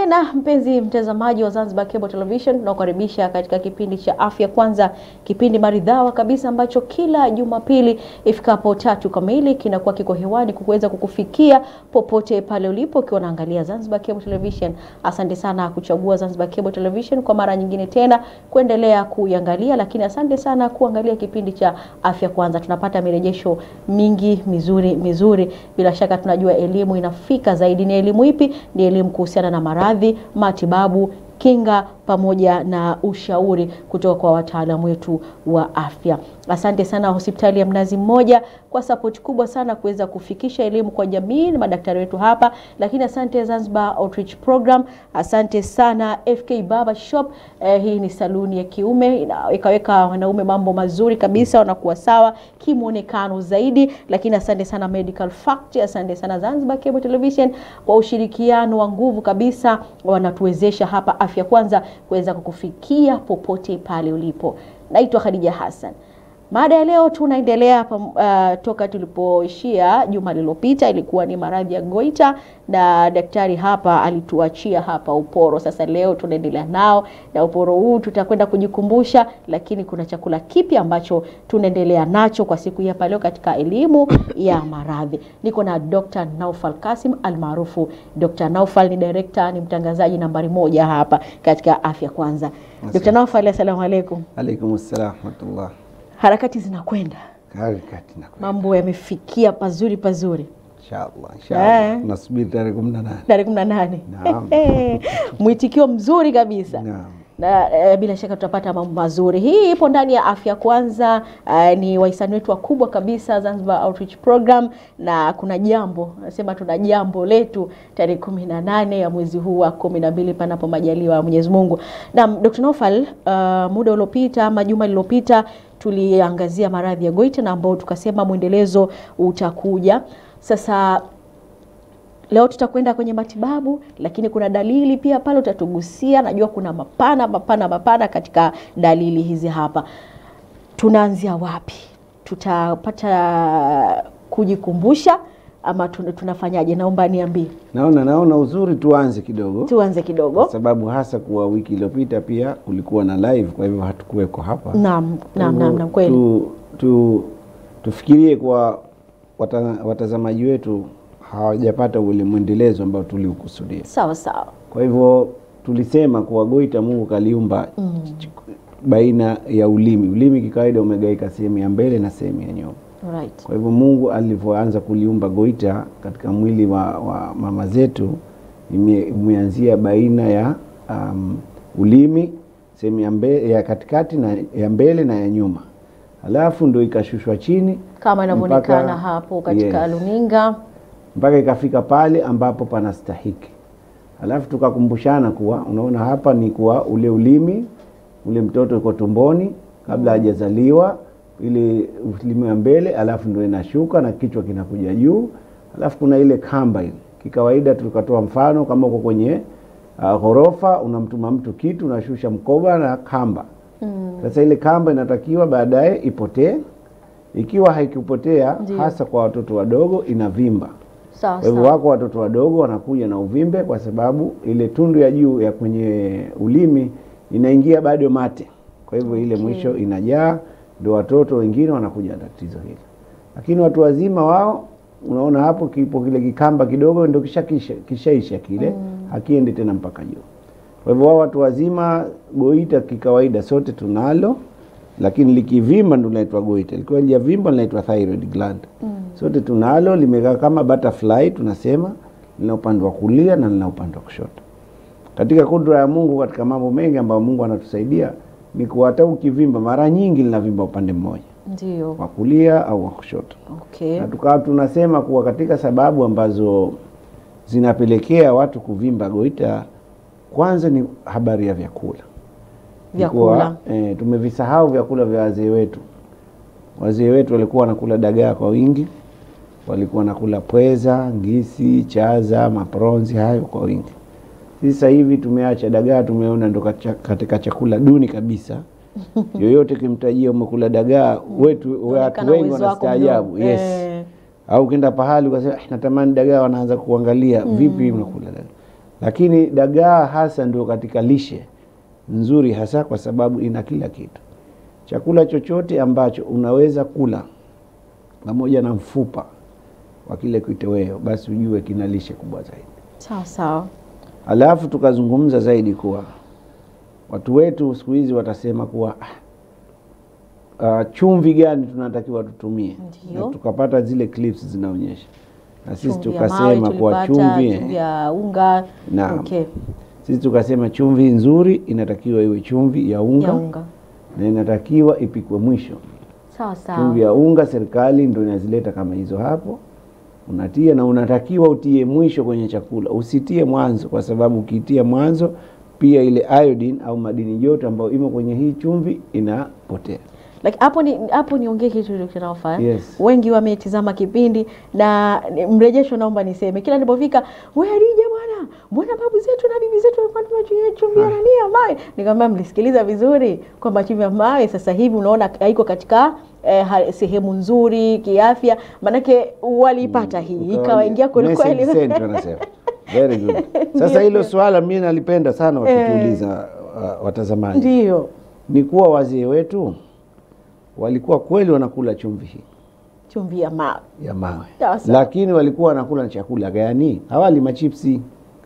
tena mpenzi mtazamaji wa Zanzibar Cable Television, tunakukaribisha katika kipindi cha Afya Kwanza, kipindi maridhawa kabisa ambacho kila Jumapili ifikapo 3 kamili kinakuwa kiko hewani kuweza kukufikia popote pale ulipo ukiwa unaangalia Zanzibar Cable Television. Asante sana kuchagua Zanzibar Cable Television kwa mara nyingine tena kuendelea kuiangalia, lakini asante sana kuangalia kipindi cha Afya Kwanza. Tunapata mirejesho mingi mizuri. Bila shaka tunajua elimu inafika zaidi. Ni elimu ipi? Ni elimu kuhusiana na maradhi, matibabu, kinga pamoja na ushauri kutoka kwa wataalamu wetu wa afya. Asante sana hospitali ya Mnazi Mmoja kwa support kubwa sana kuweza kufikisha elimu kwa jamii na madaktari wetu hapa. Lakini asante Zanzibar Outreach Program, asante sana FK Barber Shop. Hii ni saluni ya kiume, ikaweka wanaume mambo mazuri kabisa, wanakuwa sawa kimuonekano zaidi. Lakini asante sana Medical Fact, asante sana Zanzibar Cable Television kwa ushirikiano wa nguvu kabisa, wanatuwezesha hapa Afya Kwanza kuweza kukufikia popote pale ulipo. Naitwa Khadija Hassan. Mada ya leo tunaendelea toka tulipoishia juma lililopita, ilikuwa ni maradhi ya goita na daktari hapa alituachia hapa uporo. Sasa leo tunaendelea nao na uporo huu tutakwenda kujikumbusha, lakini kuna chakula kipi ambacho tunaendelea nacho kwa siku hii hapa leo katika elimu ya maradhi. Niko na Dr. Naufal Kasim almaarufu Dr. Naufal, ni director, ni mtangazaji nambari 1 hapa katika Afya Kwanza. Dr. Naufal, asalamu alaykum. Alaykum assalam wa rahmatullah. Harakati zinakwenda. Mambo yamefikia pazuri. Inshallah. Nasubiri tarehe 18. Tarehe 18. Naam. Mwitikio mzuri kabisa. Naam. Na bila shaka tutapata mambo mazuri. Hii ipo ndani ya Afya Kwanza, ni wahisani wetu wakubwa kabisa Zanzibar Outreach Program, na kuna jambo, nasema tuna jambo letu tarehe 18 ya mwezi huu wa 12 panapo majaliwa Mwenyezi Mungu. Na Dr. Naufal, muda uliopita ama juma lililopita tuliangazia maradhi ya goita na ambao tukasema muendelezo utakuja. Sasa leo tutakwenda kwenye matibabu, lakini kuna dalili pia pale utatugusia. Najua kuna mapana katika dalili hizi hapa. Tunaanzia wapi? Tutapata kujikumbusha ama tunafanyaje? Naomba niambie. Naona uzuri tuanze kidogo. Kwa sababu hasa kwa wiki iliyopita pia kulikuwa na live, kwa hivyo hatukuweko hapa. Naam, kweli. Tufikirie kwa watazamaji wetu hawajapata ule mwendelezo ambao tuliukusudia. Sawa. Kwa hivyo tulisema kwa goita Mungu kaliumba baina ya ulimi. Ulimi kikawaida umegaika sehemu ya mbele na sehemu ya nyuma. Right. Kwa hivyo Mungu alivyoanza kuliumba goita katika mwili wa mama zetu, imeanzia baina ya ulimi, sehemu ya mbele, ya katikati na ya mbele na ya nyuma. Alafu ndio ikashushwa chini kama inavyoonekana hapo katika luninga, mpaka ikafika pale ambapo panastahiki. Alafu tukakumbushana kuwa unaona hapa ni kuwa ule ulimi, ule mtoto yuko tumboni kabla hajazaliwa, ile ulimi wa mbele, alafu ndio inashuka na kichwa kinakuja juu. Alafu kuna ile kamba ile. Kikawaida tukatoa mfano kama uko kwenye ghorofa, unamtuma mtu kitu, unashusha mkoba na kamba. Sasa ile kamba inatakiwa baadaye ipotee. Ikiwa haikupotea, hasa kwa watoto wadogo, inavimba. Sawa. Kwa hivyo wako watoto wadogo wanakuja na uvimbe kwa sababu ile tundu ya juu ya kwenye ulimi inaingia bado mate. Kwa hivyo ile mwisho inajaa, ndio watoto wengine wanakuja na tatizo hili. Lakini watu wazima wao, unaona hapo kipo kile kikamba kidogo, ndio kishaisha kile, hakiende tena mpaka juu. Kwa hivyo wao watu wazima, goita kikawaida sote tunalo, lakini likivimba ndio linaitwa goita. Likiwa lijavimba linaitwa thyroid gland. Sote tunalo, limekaa kama butterfly tunasema, lina upande wa kulia na lina upande wa kushoto. Katika kudra ya Mungu, katika mambo mengi ambayo Mungu anatusaidia, ni kuwa hata ukivimba mara nyingi linavimba upande mmoja. Ndio. Wa kulia au wa kushoto. Okay. Na tukawa tunasema kuwa katika sababu ambazo zinapelekea watu kuvimba goita, kwanza ni habari ya vyakula. Tumevisahau vyakula vya wazee wetu. Wazee wetu walikuwa wanakula dagaa kwa wingi, walikuwa wanakula pweza, ngisi, chaza, mapronzi, hayo kwa wingi. Sasa hivi tumeacha dagaa, tumeona ndo katika chakula duni kabisa. Yoyote kimtajia umekula dagaa, watu wengi wanastaajabu. Yes. Au kenda pahali ukasema natamani dagaa, wanaanza kuangalia vipi unakula dagaa. Lakini dagaa hasa ndio katika lishe nzuri hasa kwa sababu ina kila kitu. Chakula chochote ambacho unaweza kula pamoja na mfupa wa kile kitoweo basi ujue kina lishe kubwa zaidi. Sawa sawa. Alafu tukazungumza zaidi kuwa watu wetu siku hizi watasema kuwa chumvi gani tunatakiwa tutumie. Na tukapata zile clips zinaonyesha. Na sisi tukasema kwa chumvi ya unga. Okay. Sisi tukasema chumvi nzuri inatakiwa iwe chumvi ya unga. Na inatakiwa ipikwe mwisho. Sawa sawa. Chumvi ya unga serikali ndio inazileta kama hizo hapo. Unatia na unatakiwa utie mwisho kwenye chakula. Usitie mwanzo kwa sababu ukitia mwanzo pia ile iodine au madini joto ambayo imo kwenye hii chumvi inapotea. Like hapo niongee kitu kinachofaa. Yes. Wengi wametizama kipindi na mrejesho naomba niseme. Kila nilipofika, wewe Hadija bwana, mbona babu zetu na bibi zetu walikuwa wanatumia chumvi ya nani ya mawe? Nikamwambia mlisikiliza vizuri kwamba chumvi ya mawe sasa hivi unaona haiko katika sehemu nzuri kiafya, manake walipata hii ikawaingia kweli kweli. Very good. Sasa hilo swala mimi nalipenda sana wakituuliza watazamaji. Ndio. Ni kuwa wazee wetu walikuwa kweli wanakula chumvi hii. Chumvi ya mawe. Ya mawe. Lakini walikuwa wanakula chakula gani? Hawali machipsi.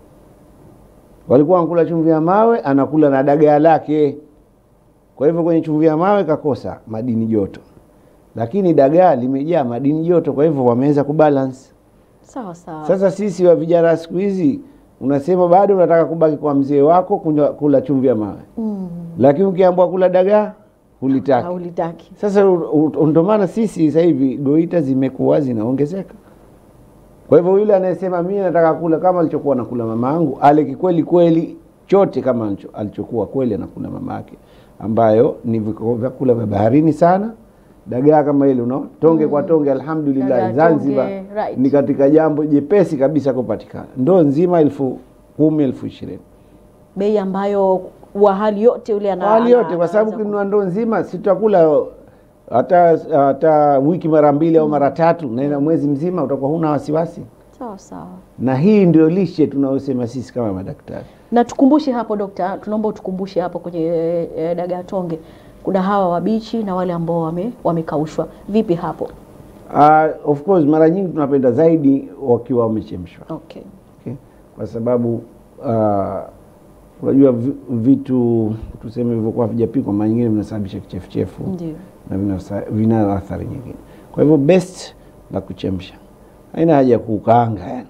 Walikuwa wanakula chumvi ya mawe, anakula na dagaa lake. Kwa hivyo kwenye chumvi ya mawe kakosa madini joto. Lakini dagaa limejaa madini joto, kwa hivyo wameweza kubalance. Sawa sawa. Sasa sisi wa vijana siku hizi unasema bado unataka kubaki kwa mzee wako kula chumvi ya mawe. Lakini ukiambiwa kula dagaa hulitaki. Sasa ndio maana sisi sasa hivi goita zimekuwa zinaongezeka. Kwa hivyo yule anayesema mimi nataka kula kama alichokuwa anakula mama yangu, ale kikweli kweli chote kama alichokuwa kweli anakula mama yake, ambayo ni vyakula vya baharini sana. Dagaa kama ile tonge kwa tonge, alhamdulillah Zanzibar ni katika jambo jepesi kabisa kupatikana. Ndoo nzima 10,000 20,000. Bei ambayo wa hali yote ule hali yote kwa sababu kinunua ndoo nzima sitakula hata wiki mara 2 au mara 3 na mwezi mzima utakuwa huna wasiwasi. Sawa sawa. Na hii ndio lishe tunayosema sisi kama madaktari. Na tukumbushe hapo dokta, tunaomba utukumbushe hapo kwenye dagaa tonge. Kuna hawa wabichi na wale ambao wamekaushwa. Vipi hapo? Of course mara nyingi tunapenda zaidi wakiwa wamechemshwa. Okay. Kwa sababu unajua vitu tuseme vilivyokuwa vijapikwa mara nyingine vinasababisha kichefuchefu. Ndio. Na vina athari nyingine. Kwa hivyo best la kuchemsha. Haina haja ya kukaanga yani.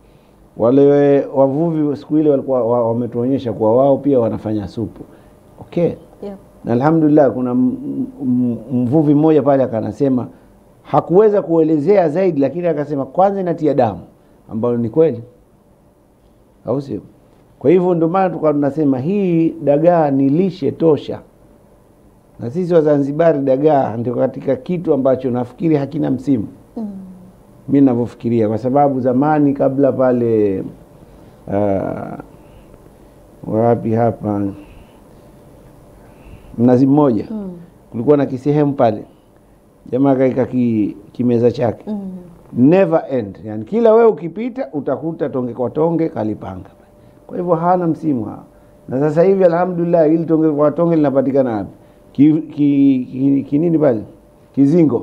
Wale wavuvi siku ile walikuwa wametuonyesha kwa wao pia wanafanya supu. Okay. Yeah. Na alhamdulillah kuna mvuvi mmoja pale akanasema hakuweza kuelezea zaidi lakini akasema kwanza inatia damu, ambayo ni kweli. Au sio? Kwa hivyo ndio maana tunasema hii dagaa ni lishe tosha. Na sisi wa Zanzibar dagaa ndio katika kitu ambacho nafikiri hakina msimu. Mimi ninavyofikiria kwa sababu zamani kabla pale wapi hapa Mnazi Mmoja kulikuwa na kisehemu pale. Jamaa kaika kimeza chake. Never end. Yani kila wewe ukipita utakuta tonge kwa tonge kalipanga. Kwa hivyo hana msimu hapa. Na sasa hivi alhamdulillah ili tonge kwa tonge linapatikana hapa. Kinini pale? Kizingo.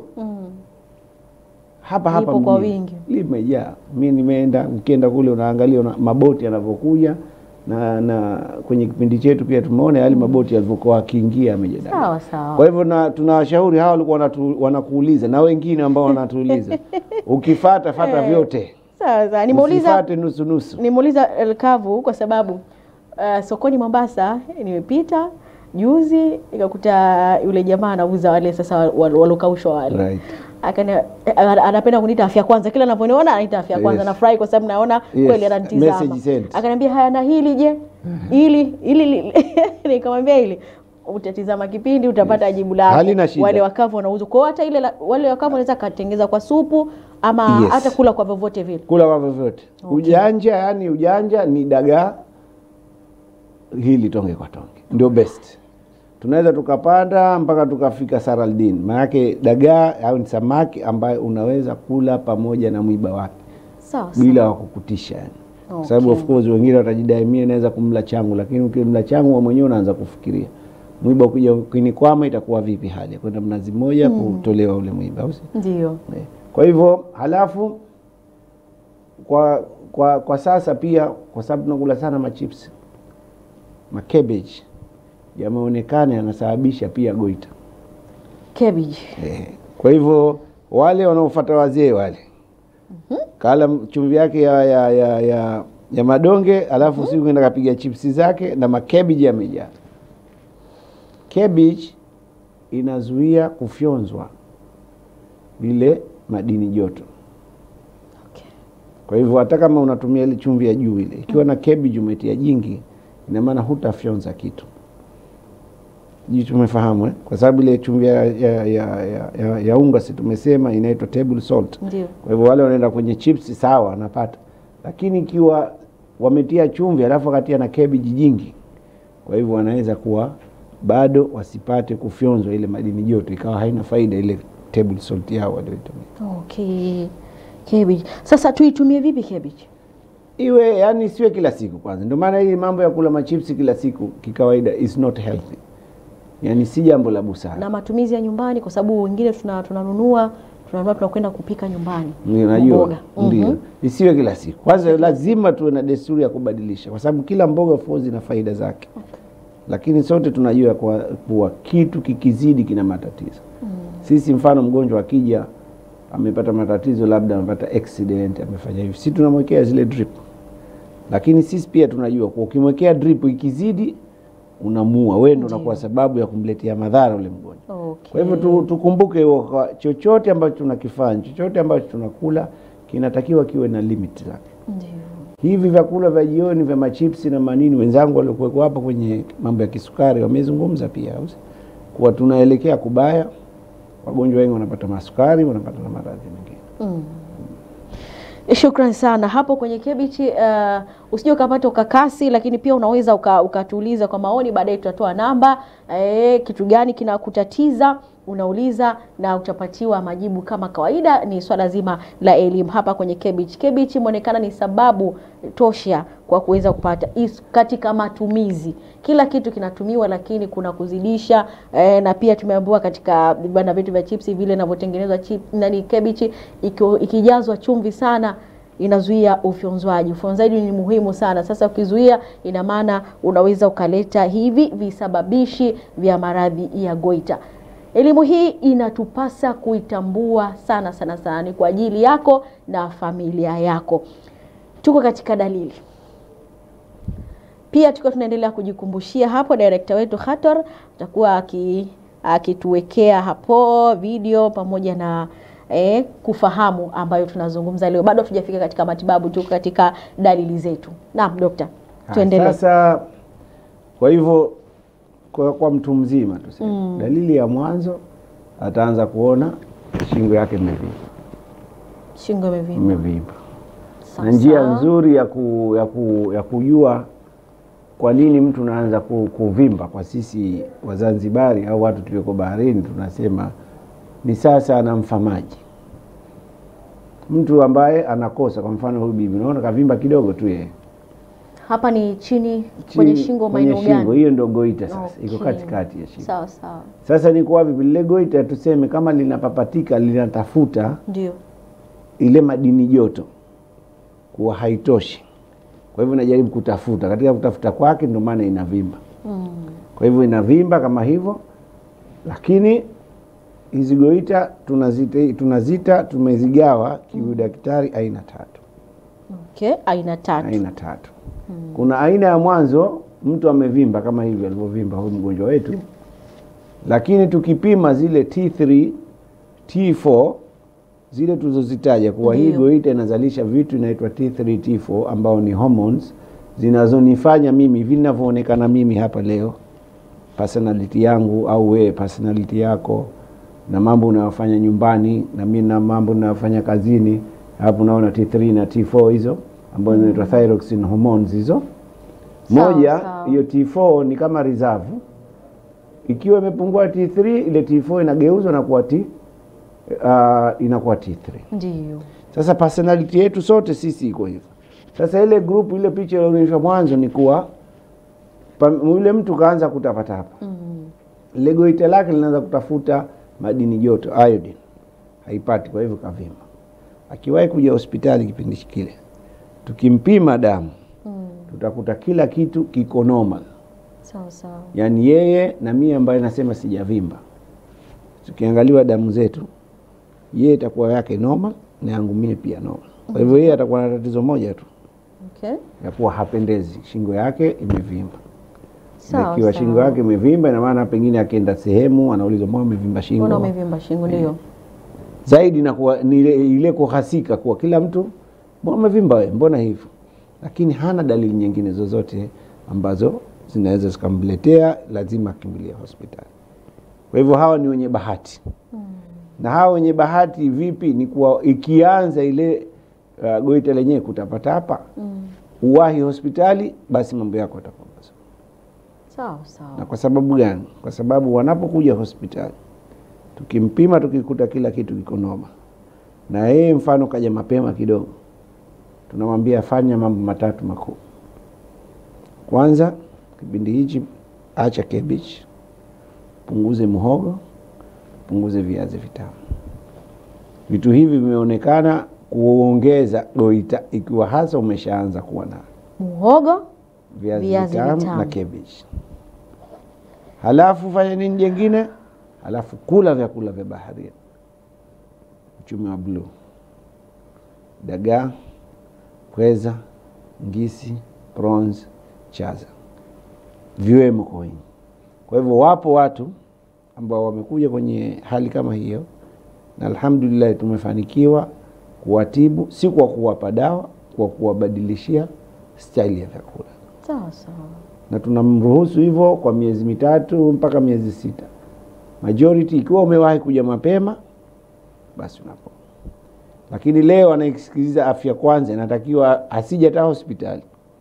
Hapa Lipo kwa wingi. Limejaa. Mimi nikienda kule unaangalia maboti yanavyokuja na kwenye kipindi chetu pia tumeona yale maboti yalivyokuwa akiingia yamejaa. Sawa sawa. Kwa hivyo tunawashauri hao walikuwa wanakuuliza na wengine ambao wanatuuliza. Ukifuata fata vyote. Sawa sawa. Usifuate nusu nusu. Nimeuliza elkavu kwa sababu sokoni Mombasa nimepita juzi nikakuta yule jamaa anauza wale sasa walokaushwa wale. Right. Anapenda kuniita Afya Kwanza. Kila ninaponiona anaita Afya Kwanza. Yes. Nafurahi kwa sababu naona kweli ananitizama. Akaniambia haya na hili je? Hili nikamwambia hili utatizama kipindi utapata jibu lako. Wale wakavu wanauzwa. Kwa hata ile wale wakavu wanaweza katengeza kwa supu ama hata kula kwa vyovyote vile. Kula kwa vyovyote. Okay. Ujanja ni dagaa hili tonge kwa tonge. Ndio best. Tunaweza tukapanda mpaka tukafika saraldin. Maana dagaa au ni samaki ambaye unaweza kula pamoja na mwiba wake. Sawa. Bila kukutisha yani. Kwa sababu of course wengine watajidai mimi naweza kumla changu, lakini ukimla changu wewe mwenyewe unaanza kufikiria mwiba ukija kunikwama itakuwa vipi hali kwenda mnazi mmoja kutolewa ule mwiba au si ndio. Kwa hivyo halafu kwa sasa pia kwa sababu tunakula sana machips, cabbage yameonekana yanasababisha pia goita. Cabbage. Kwa hivyo wale wanaofuata wazee wale kala chumvi yake ya madonge alafu siku kwenda kapiga chipsi zake na cabbage yamejaa. Cabbage inazuia kufyonzwa vile madini joto. Kwa hivyo hata kama unatumia ile chumvi ya juu ile, ikiwa na cabbage umetia jingi, ina maana hutafyonza kitu. Jitu tumefahamu kwa sababu ile chumvi ya unga si tumesema inaitwa table salt. Ndio. Kwa hivyo wale wanaenda kwenye chips sawa wanapata. Lakini ikiwa wametia chumvi alafu akatia na cabbage jingi, kwa hivyo wanaweza kuwa bado wasipate kufyonzwa ile madini joto, ikawa haina faida ile table salt yao walioitumia. Okay. Cabbage. Sasa tuitumie vipi cabbage? Iwe yani siwe kila siku kwanza. Ndio maana hii mambo ya kula machipsi kila siku kikawaida is not healthy. Yani si jambo la busara. Na matumizi ya nyumbani kwa sababu wengine tunanunua tunakwenda kupika nyumbani. Unajua? Ndio. Isiwe kila siku. Kwanza lazima tuwe na desturi ya kubadilisha kwa sababu kila mboga fozi ina faida zake. Lakini sote tunajua kwa kitu kikizidi kina matatizo. Sisi mfano mgonjwa akija amepata matatizo, labda amepata accident, amefanya hivi, sisi tunamwekea zile drip. Lakini sisi pia tunajua kwa ukimwekea drip ikizidi unamua, wewe ndio unakuwa sababu ya kumletea madhara ule mgonjwa. Kwa hivyo tukumbuke chochote ambacho tunakifanya, chochote ambacho tunakula kinatakiwa kiwe na limit zake. Ndio. Hivi vyakula vya jioni vya machipsi na manini, wenzangu waliokuwa hapa kwenye mambo ya kisukari wamezungumza pia kwa tunaelekea kubaya. Wagonjwa wengi wanapata masukari, wanapata na maradhi mengine. Shukrani sana. Hapo kwenye cabbage usije ukapata ukakasi, lakini pia unaweza ukatuuliza kwa maoni, baadaye tutatoa namba kitu gani kinakutatiza, unauliza na utapatiwa majibu kama kawaida. Ni swala zima la elimu hapa kwenye cabbage. Cabbage muonekana ni sababu tosha kwa kuweza kupata katika matumizi. Kila kitu kinatumiwa, lakini kuna kuzidisha na pia tumeambiwa katika vibanda vitu vya chips vile vinavyotengenezwa cabbage ikijazwa chumvi sana inazuia ufyonzwaji. Ufyonzaji ni muhimu sana. Sasa ukizuia, ina maana unaweza ukaleta hivi visababishi vya maradhi ya goita. Elimu hii inatupasa kuitambua sana sana sana, ni kwa ajili yako na familia yako. Tuko katika dalili. Pia tuko tunaendelea kujikumbushia hapo, director wetu Khator atakuwa akituwekea hapo video pamoja na kufahamu ambayo tunazungumza leo. Bado hatujafika katika matibabu, tuko katika dalili zetu. Naam daktari, tuendelee. Sasa kwa hivyo kwa mtu mzima tuseme dalili ya mwanzo ataanza kuona shingo yake imevimba. Shingo imevimba. Na njia nzuri ya kujua kwa nini mtu anaanza kuvimba kwa sisi Wazanzibari au watu tulioko baharini tunasema ni sasa anamfa maji. Mtu ambaye anakosa, kwa mfano huyu bibi unaona kavimba kidogo tu yeye. Hapa ni chini kwenye shingo, maeneo gani? Hiyo ndio goita sasa. Iko katikati ya shingo. Sawa. Sasa ni kwa vipi ile goita tuseme kama linapapatika, linatafuta ndio ile madini joto kuwa haitoshi. Kwa hivyo najaribu kutafuta. Katika kutafuta kwake ndio maana inavimba. Kwa hivyo inavimba kama hivyo. Lakini hizi goita tunazita tumezigawa kiudaktari aina 3. Aina 3. Kuna aina ya mwanzo mtu amevimba kama hivi alivyovimba huyu mgonjwa wetu. Lakini tukipima zile T3, T4 zile tulizozitaja kwa hii goita inazalisha vitu inaitwa T3, T4 ambao ni hormones zinazonifanya mimi vinavyoonekana mimi hapa leo, personality yangu au wewe personality yako, na mambo unayofanya nyumbani na mimi na mambo ninayofanya kazini. Hapo unaona T3 na T4 hizo ambazo zinaitwa thyroxine hormones hizo. Moja hiyo T4 ni kama reserve. Ikiwa imepungua T3, ile T4 inageuzwa na kuwa inakuwa T3. Ndio. Sasa personality yetu sote sisi iko hivyo. Sasa ile group, ile picha iliyoonyeshwa mwanzo ni kuwa yule mtu kaanza kutapatapa. Ile goita lake linaanza kutafuta madini joto, iodine. Haipati, kwa hivyo kavimba. Akiwahi kuja hospitali kipindi kile, tukimpima damu, tutakuta kila kitu kiko normal. Sawa sawa. Yaani yeye na mimi ambaye nasema sijavimba, tukiangaliwa damu zetu, yeye itakuwa yake normal na yangu mimi pia normal. Kwa hivyo yeye atakuwa na tatizo moja tu. Okay. Ya kuwa hapendezi, shingo yake imevimba. Sawa. Ikiwa shingo yake imevimba, ina maana pengine akienda sehemu anaulizwa mbona umevimba shingo? Mbona umevimba shingo? Ndio. Zaidi na kuwa ni ile kuhasika kwa kila mtu, mbona umevimba wewe? Mbona hivyo? Lakini hana dalili nyingine zozote ambazo zinaweza zikamletea lazima akimbilie hospitali. Kwa hivyo hawa ni wenye bahati. Na hawa wenye bahati vipi? Ni kuwa ikianza ile goita lenyewe kutapata hapa, uwahi hospitali, basi mambo yako yatakuwa mazuri. Sawa sawa. Na kwa sababu gani? Kwa sababu wanapokuja hospitali, tukimpima tukikuta kila kitu kiko noma, na yeye mfano kaja mapema kidogo, tunamwambia fanya mambo 3 makuu. Kwanza, kipindi hichi acha cabbage, punguze muhogo, punguze viazi vitamu. Vitu hivi vimeonekana kuongeza goita ikiwa hasa umeshaanza kuwa na muhogo, viazi vitamu na cabbage. Halafu fanya nini jengine? Halafu kula vyakula vya baharini. Mchumi wa blue, dagaa, pweza, ngisi, prawns, chaza, viwemo kwa wingi. Kwa hivyo wapo watu ambao wamekuja kwenye hali kama hiyo, na alhamdulillah tumefanikiwa kuwatibu, si kwa kuwapa dawa, kwa kuwabadilishia style ya vyakula. Sawa sawa. Na tunamruhusu hivyo kwa miezi 3 mpaka miezi 6. Majority ikiwa umewahi kuja mapema, basi unapo. Lakini leo anaisikiliza Afya Kwanza, inatakiwa asije hata hospitali,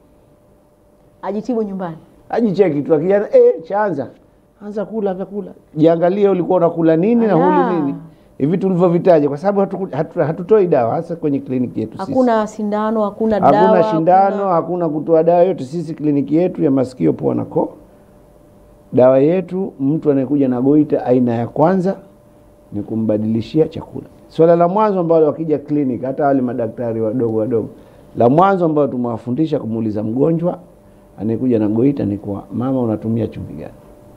ajitibu nyumbani, ajicheki tu. Akijana chaanza anza kula vyakula, jiangalie ulikuwa unakula nini na huli nini, hivi tulivyovitaja, kwa sababu hatutoi dawa hasa kwenye kliniki yetu sisi. Hakuna sindano, hakuna dawa, hakuna shindano, hakuna kutoa dawa yote. Sisi kliniki yetu ya masikio, pua na koo, dawa yetu mtu anayekuja na goita aina ya kwanza ni kumbadilishia chakula. Swala la mwanzo ambalo wakija kliniki, hata wale madaktari wadogo, la mwanzo ambalo tumewafundisha kumuuliza mgonjwa anayekuja na goita ni kwa mama, unatumia chumvi gani?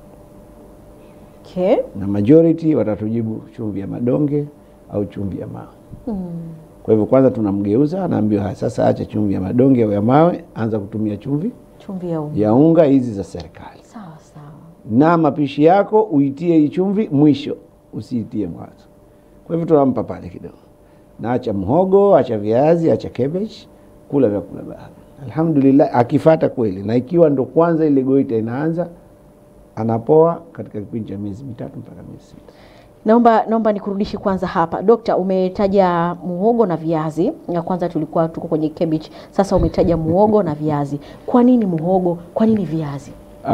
Okay. Na majority watatujibu chumvi ya madonge au chumvi ya mawe. Kwa hivyo kwanza tunamgeuza, anaambiwa sasa acha chumvi ya madonge au ya mawe, anza kutumia chumvi ya unga hizi za serikali. Sawa sawa. Na mapishi yako uitie hii chumvi mwisho, usiitie mwanzo. Kwa hivyo tunampa pale kidogo. Na acha mhogo, acha viazi, acha cabbage, kula vyakula bahari. Alhamdulillah akifuata kweli, na ikiwa ndo kwanza ile goita inaanza, anapoa katika kipindi cha miezi 3 mpaka miezi 6. Naomba nikurudishe kwanza hapa. Dokta, umetaja muhogo na viazi. Na kwanza tulikuwa tuko kwenye cabbage. Sasa umetaja muhogo na viazi. Kwa nini muhogo? Kwa nini viazi?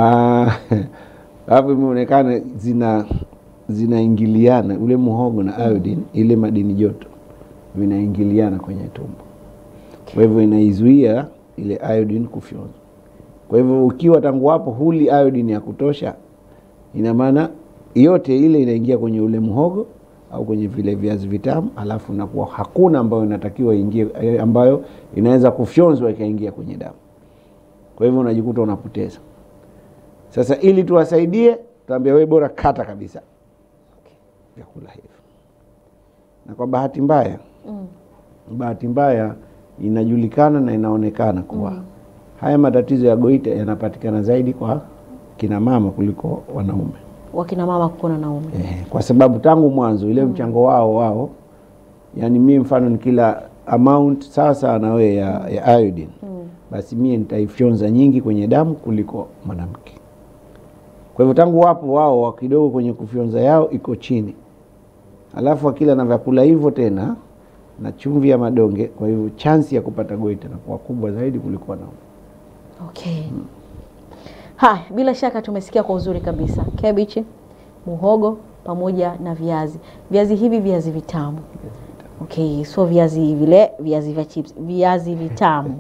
Hapo imeonekana zinaingiliana, ule muhogo na iodine, ile madini joto vinaingiliana kwenye tumbo. Kwa hivyo inaizuia ile iodine kufyonzwa. Kwa hivyo ukiwa tangu hapo huli iodine ya kutosha, ina maana yote ile inaingia kwenye ule muhogo au kwenye vile viazi vitamu, alafu nakuwa hakuna ambayo inatakiwa ingie, ambayo inaweza kufyonzwa ikaingia kwenye damu. Kwa hivyo unajikuta unapoteza. Sasa ili tuwasaidie, tuambia wewe bora kata kabisa vyakula hivyo. Na kwa bahati mbaya inajulikana na inaonekana kuwa haya matatizo ya goita yanapatikana zaidi kwa kina mama kuliko wanaume. Wakina mama kuliko wanaume. Kwa sababu tangu mwanzo ile mchango wao, yani mimi mfano ni kila amount sasa na wewe ya iodine, basi mimi nitaifyonza nyingi kwenye damu kuliko mwanamke. Kwa hivyo tangu wapo wao kidogo kwenye kufyonza yao iko chini. Alafu akila na vyakula hivyo tena na chumvi ya madonge, kwa hivyo chance ya kupata goita inakuwa kubwa zaidi kuliko wanaume. Okay. Bila shaka tumesikia kwa uzuri kabisa. Cabbage, muhogo pamoja na viazi. Viazi hivi viazi vitamu. Okay, so viazi vile, viazi vya chips, viazi vitamu.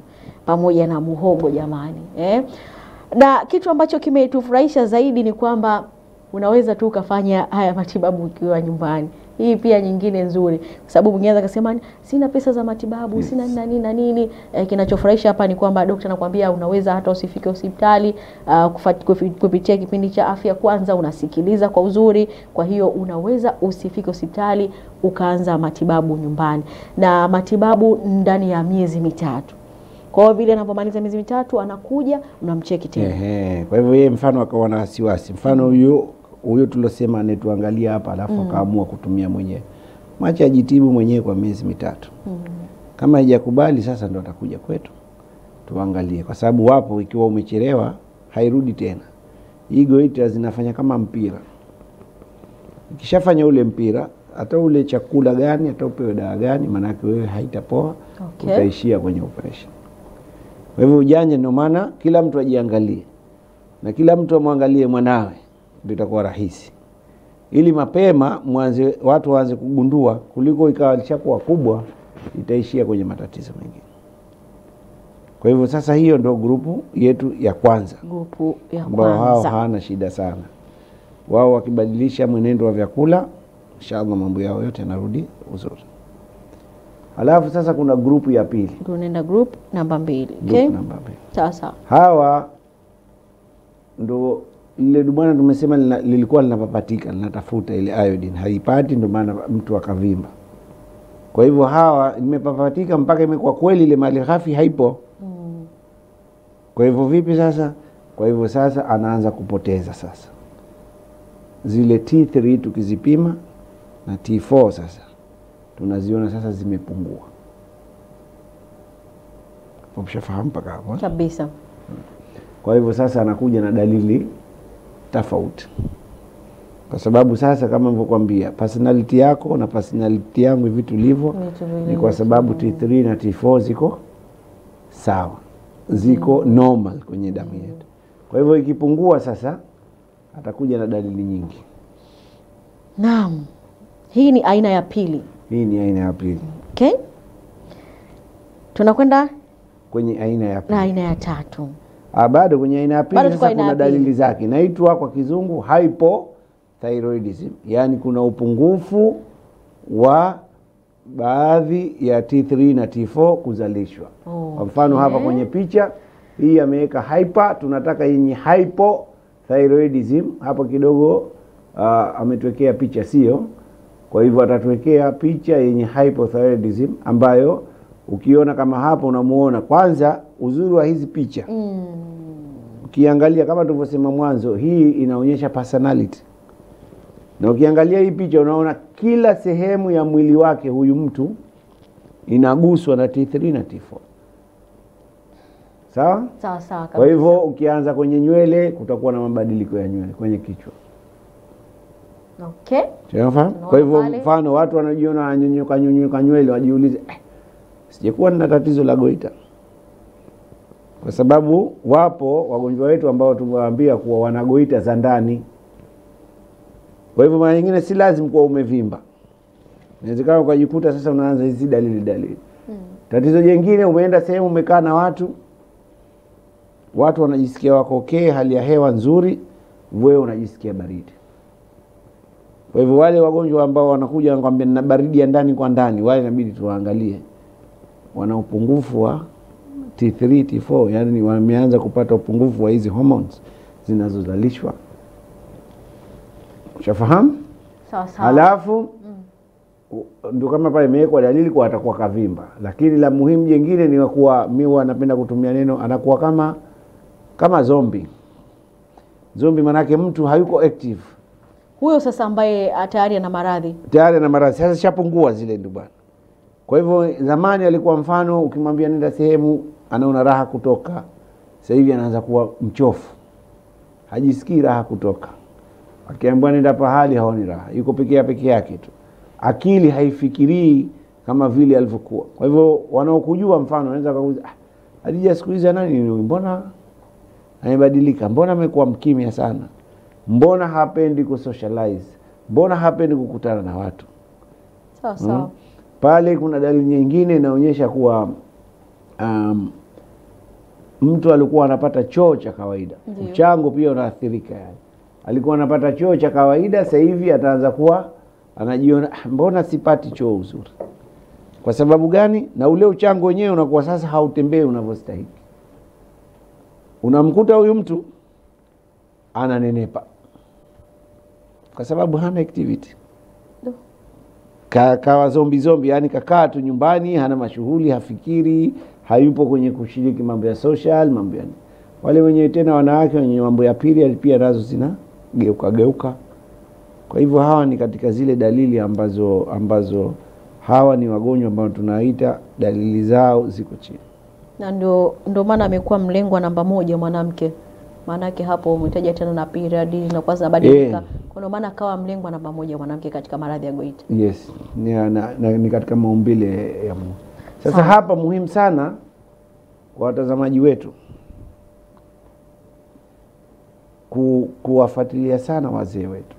pamoja na muhogo jamani. Na kitu ambacho kimetufurahisha zaidi ni kwamba unaweza tu ukafanya haya matibabu ukiwa nyumbani. Hii pia nyingine nzuri, kwa sababu mwingine anaweza kusema sina pesa za matibabu, sina nini na nini. Kinachofurahisha hapa ni kwamba daktari anakuambia unaweza hata usifike hospitali, kupitia kipindi cha Afya Kwanza unasikiliza kwa uzuri. Kwa hiyo unaweza usifike hospitali ukaanza matibabu nyumbani, na matibabu ndani ya miezi mitatu. Kwa hiyo vile anapomaliza miezi mitatu anakuja unamcheki tena. Kwa hivyo yeye mfano akawa na wasiwasi, mfano huyo tulosema anetuangalia hapa alafu akaamua kutumia mwenyewe, mwacha ajitibu mwenyewe kwa miezi mitatu. Kama haijakubali sasa ndo atakuja kwetu tuangalie, kwa sababu wapo ikiwa umechelewa hairudi tena. Hii Goita zinafanya kama mpira, ukishafanya ule mpira hata ule chakula gani hata upewe dawa gani, maana yake wewe haitapoa, utaishia kwenye operation. Kwa hivyo ujanja, ndio maana kila mtu ajiangalie na kila mtu amwangalie mwanawe, ndio itakuwa rahisi, ili mapema watu waanze kugundua, kuliko ikawa lishakuwa kubwa itaishia kwenye matatizo mengine. Kwa hivyo sasa hiyo ndio grupu yetu ya kwanza. Grupu ya kwanza hao hawana shida sana. Wao wakibadilisha mwenendo wa vyakula, inshallah mambo yao yote yanarudi uzuri. Alafu sasa kuna grupu ya pili. Tunaenda group namba 2. Okay? Namba 2. Sawa. Hawa ndo ile bwana tumesema lilikuwa linapapatika, linatafuta ile iodine, haipati, ndio maana mtu akavimba. Kwa hivyo hawa imepapatika mpaka imekuwa kweli ile mali ghafi haipo. Kwa hivyo vipi sasa? Kwa hivyo sasa anaanza kupoteza sasa. Zile T3 tukizipima na T4 sasa tunaziona sasa zimepungua. Umeshafahamu paka hapo? Kabisa. Kwa hivyo sasa anakuja na dalili tofauti. Kwa sababu sasa kama nilivyokuambia, personality yako na personality yangu hivi tulivyo ni kwa sababu T3 na T4 ziko sawa. Ziko normal kwenye damu yetu. Kwa hivyo ikipungua sasa atakuja na dalili nyingi. Naam. Hii ni aina ya pili. Hii ni aina ya pili. Okay. Tunakwenda kwenye aina ya pili. Na aina ya tatu. Bado kwenye aina ya pili sasa kuna dalili zake. Inaitwa kwa kizungu hypothyroidism. Yaani kuna upungufu wa baadhi ya T3 na T4 kuzalishwa. Kwa mfano hapa kwenye picha hii ameweka hyper, tunataka yenye hypothyroidism. Hapo kidogo ametuwekea picha sio. Kwa hivyo atatuwekea picha yenye hypothyroidism ambayo ukiona kama hapo unamuona. Kwanza uzuri wa hizi picha. Ukiangalia kama tulivyosema mwanzo, hii inaonyesha personality. Na ukiangalia hii picha unaona kila sehemu ya mwili wake huyu mtu inaguswa na T3 na T4. Sawa? Sawa kabisa. Kwa hivyo ukianza kwenye nywele kutakuwa na mabadiliko ya nywele kwenye kichwa. Okay. Kwa hivyo mfano watu wanajiona wananyonyoka nywele wajiulize, sijakuwa na tatizo la Goita. Kwa sababu wapo wagonjwa wetu ambao tumewaambia kuwa wana Goita za ndani. Kwa hivyo mara nyingine si lazima kuwa umevimba. Inawezekana ukajikuta sasa unaanza hizi dalili. Tatizo jingine, umeenda sehemu umekaa na watu wanajisikia wako okay, hali ya hewa nzuri, wewe unajisikia baridi. Kwa hivyo wale wagonjwa ambao wanakuja wanakuambia nina baridi ya ndani kwa ndani, wale inabidi tuwaangalie. Wana upungufu wa T3, T4, yani wameanza kupata upungufu wa hizi hormones zinazozalishwa. Ushafahamu? Sawa. Halafu ndio kama pale imewekwa dalili kwa atakuwa kavimba. Lakini la muhimu jingine ni kuwa mimi napenda kutumia neno anakuwa kama zombie. Zombie manake mtu hayuko active. Huyo sasa ambaye tayari ana maradhi. Sasa shapungua zile ndio bwana. Kwa hivyo zamani alikuwa mfano ukimwambia nenda sehemu anaona raha kutoka. Sasa hivi anaanza kuwa mchofu. Hajisikii raha kutoka. Akiambiwa nenda pahali haoni raha. Yuko peke yake tu. Akili haifikirii kama vile alivyokuwa. Kwa hivyo wanaokujua mfano wanaweza kuuliza, Hadija siku hizi nani mbona amebadilika? Mbona amekuwa mkimya sana? Mbona hapendi kusocialize? Mbona hapendi kukutana na watu? Sawa. Pale kuna dalili nyingine inaonyesha kuwa mtu alikuwa anapata choo cha kawaida. Ndiyo. Mchango pia unaathirika yani. Alikuwa anapata choo cha kawaida, sasa hivi ataanza kuwa anajiona mbona sipati choo uzuri. Kwa sababu gani? Na ule uchango wenyewe unakuwa sasa hautembei unavyostahili. Unamkuta huyu mtu ananenepa kwa sababu hana activity. Kawa zombi yani kakaa tu nyumbani, hana mashughuli, hafikiri, hayupo kwenye kushiriki mambo ya social, mambo ya wale wenye tena wanawake wenye mambo ya period pia nazo zina geuka. Kwa hivyo hawa ni katika zile dalili ambazo hawa ni wagonjwa ambao tunaita dalili zao ziko chini. Na ndio maana amekuwa mlengwa namba 1 mwanamke. Maana yake hapo umetaja tena na period na kwanza badilika. Kwa maana akawa mlengwa namba 1 mwanamke katika maradhi ya goita. Yes, ni katika maumbile ya Mungu. Sasa hapa muhimu sana kwa watazamaji wetu kuwafuatilia sana wazee wetu.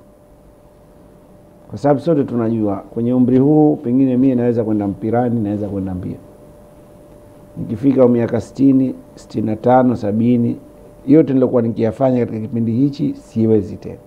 Kwa sababu sote tunajua kwenye umri huu pengine mimi naweza kwenda mpirani, naweza kwenda mbio. Nikifika miaka 60, 65, 70, yote nilokuwa nikiyafanya katika kipindi hichi siwezi tena.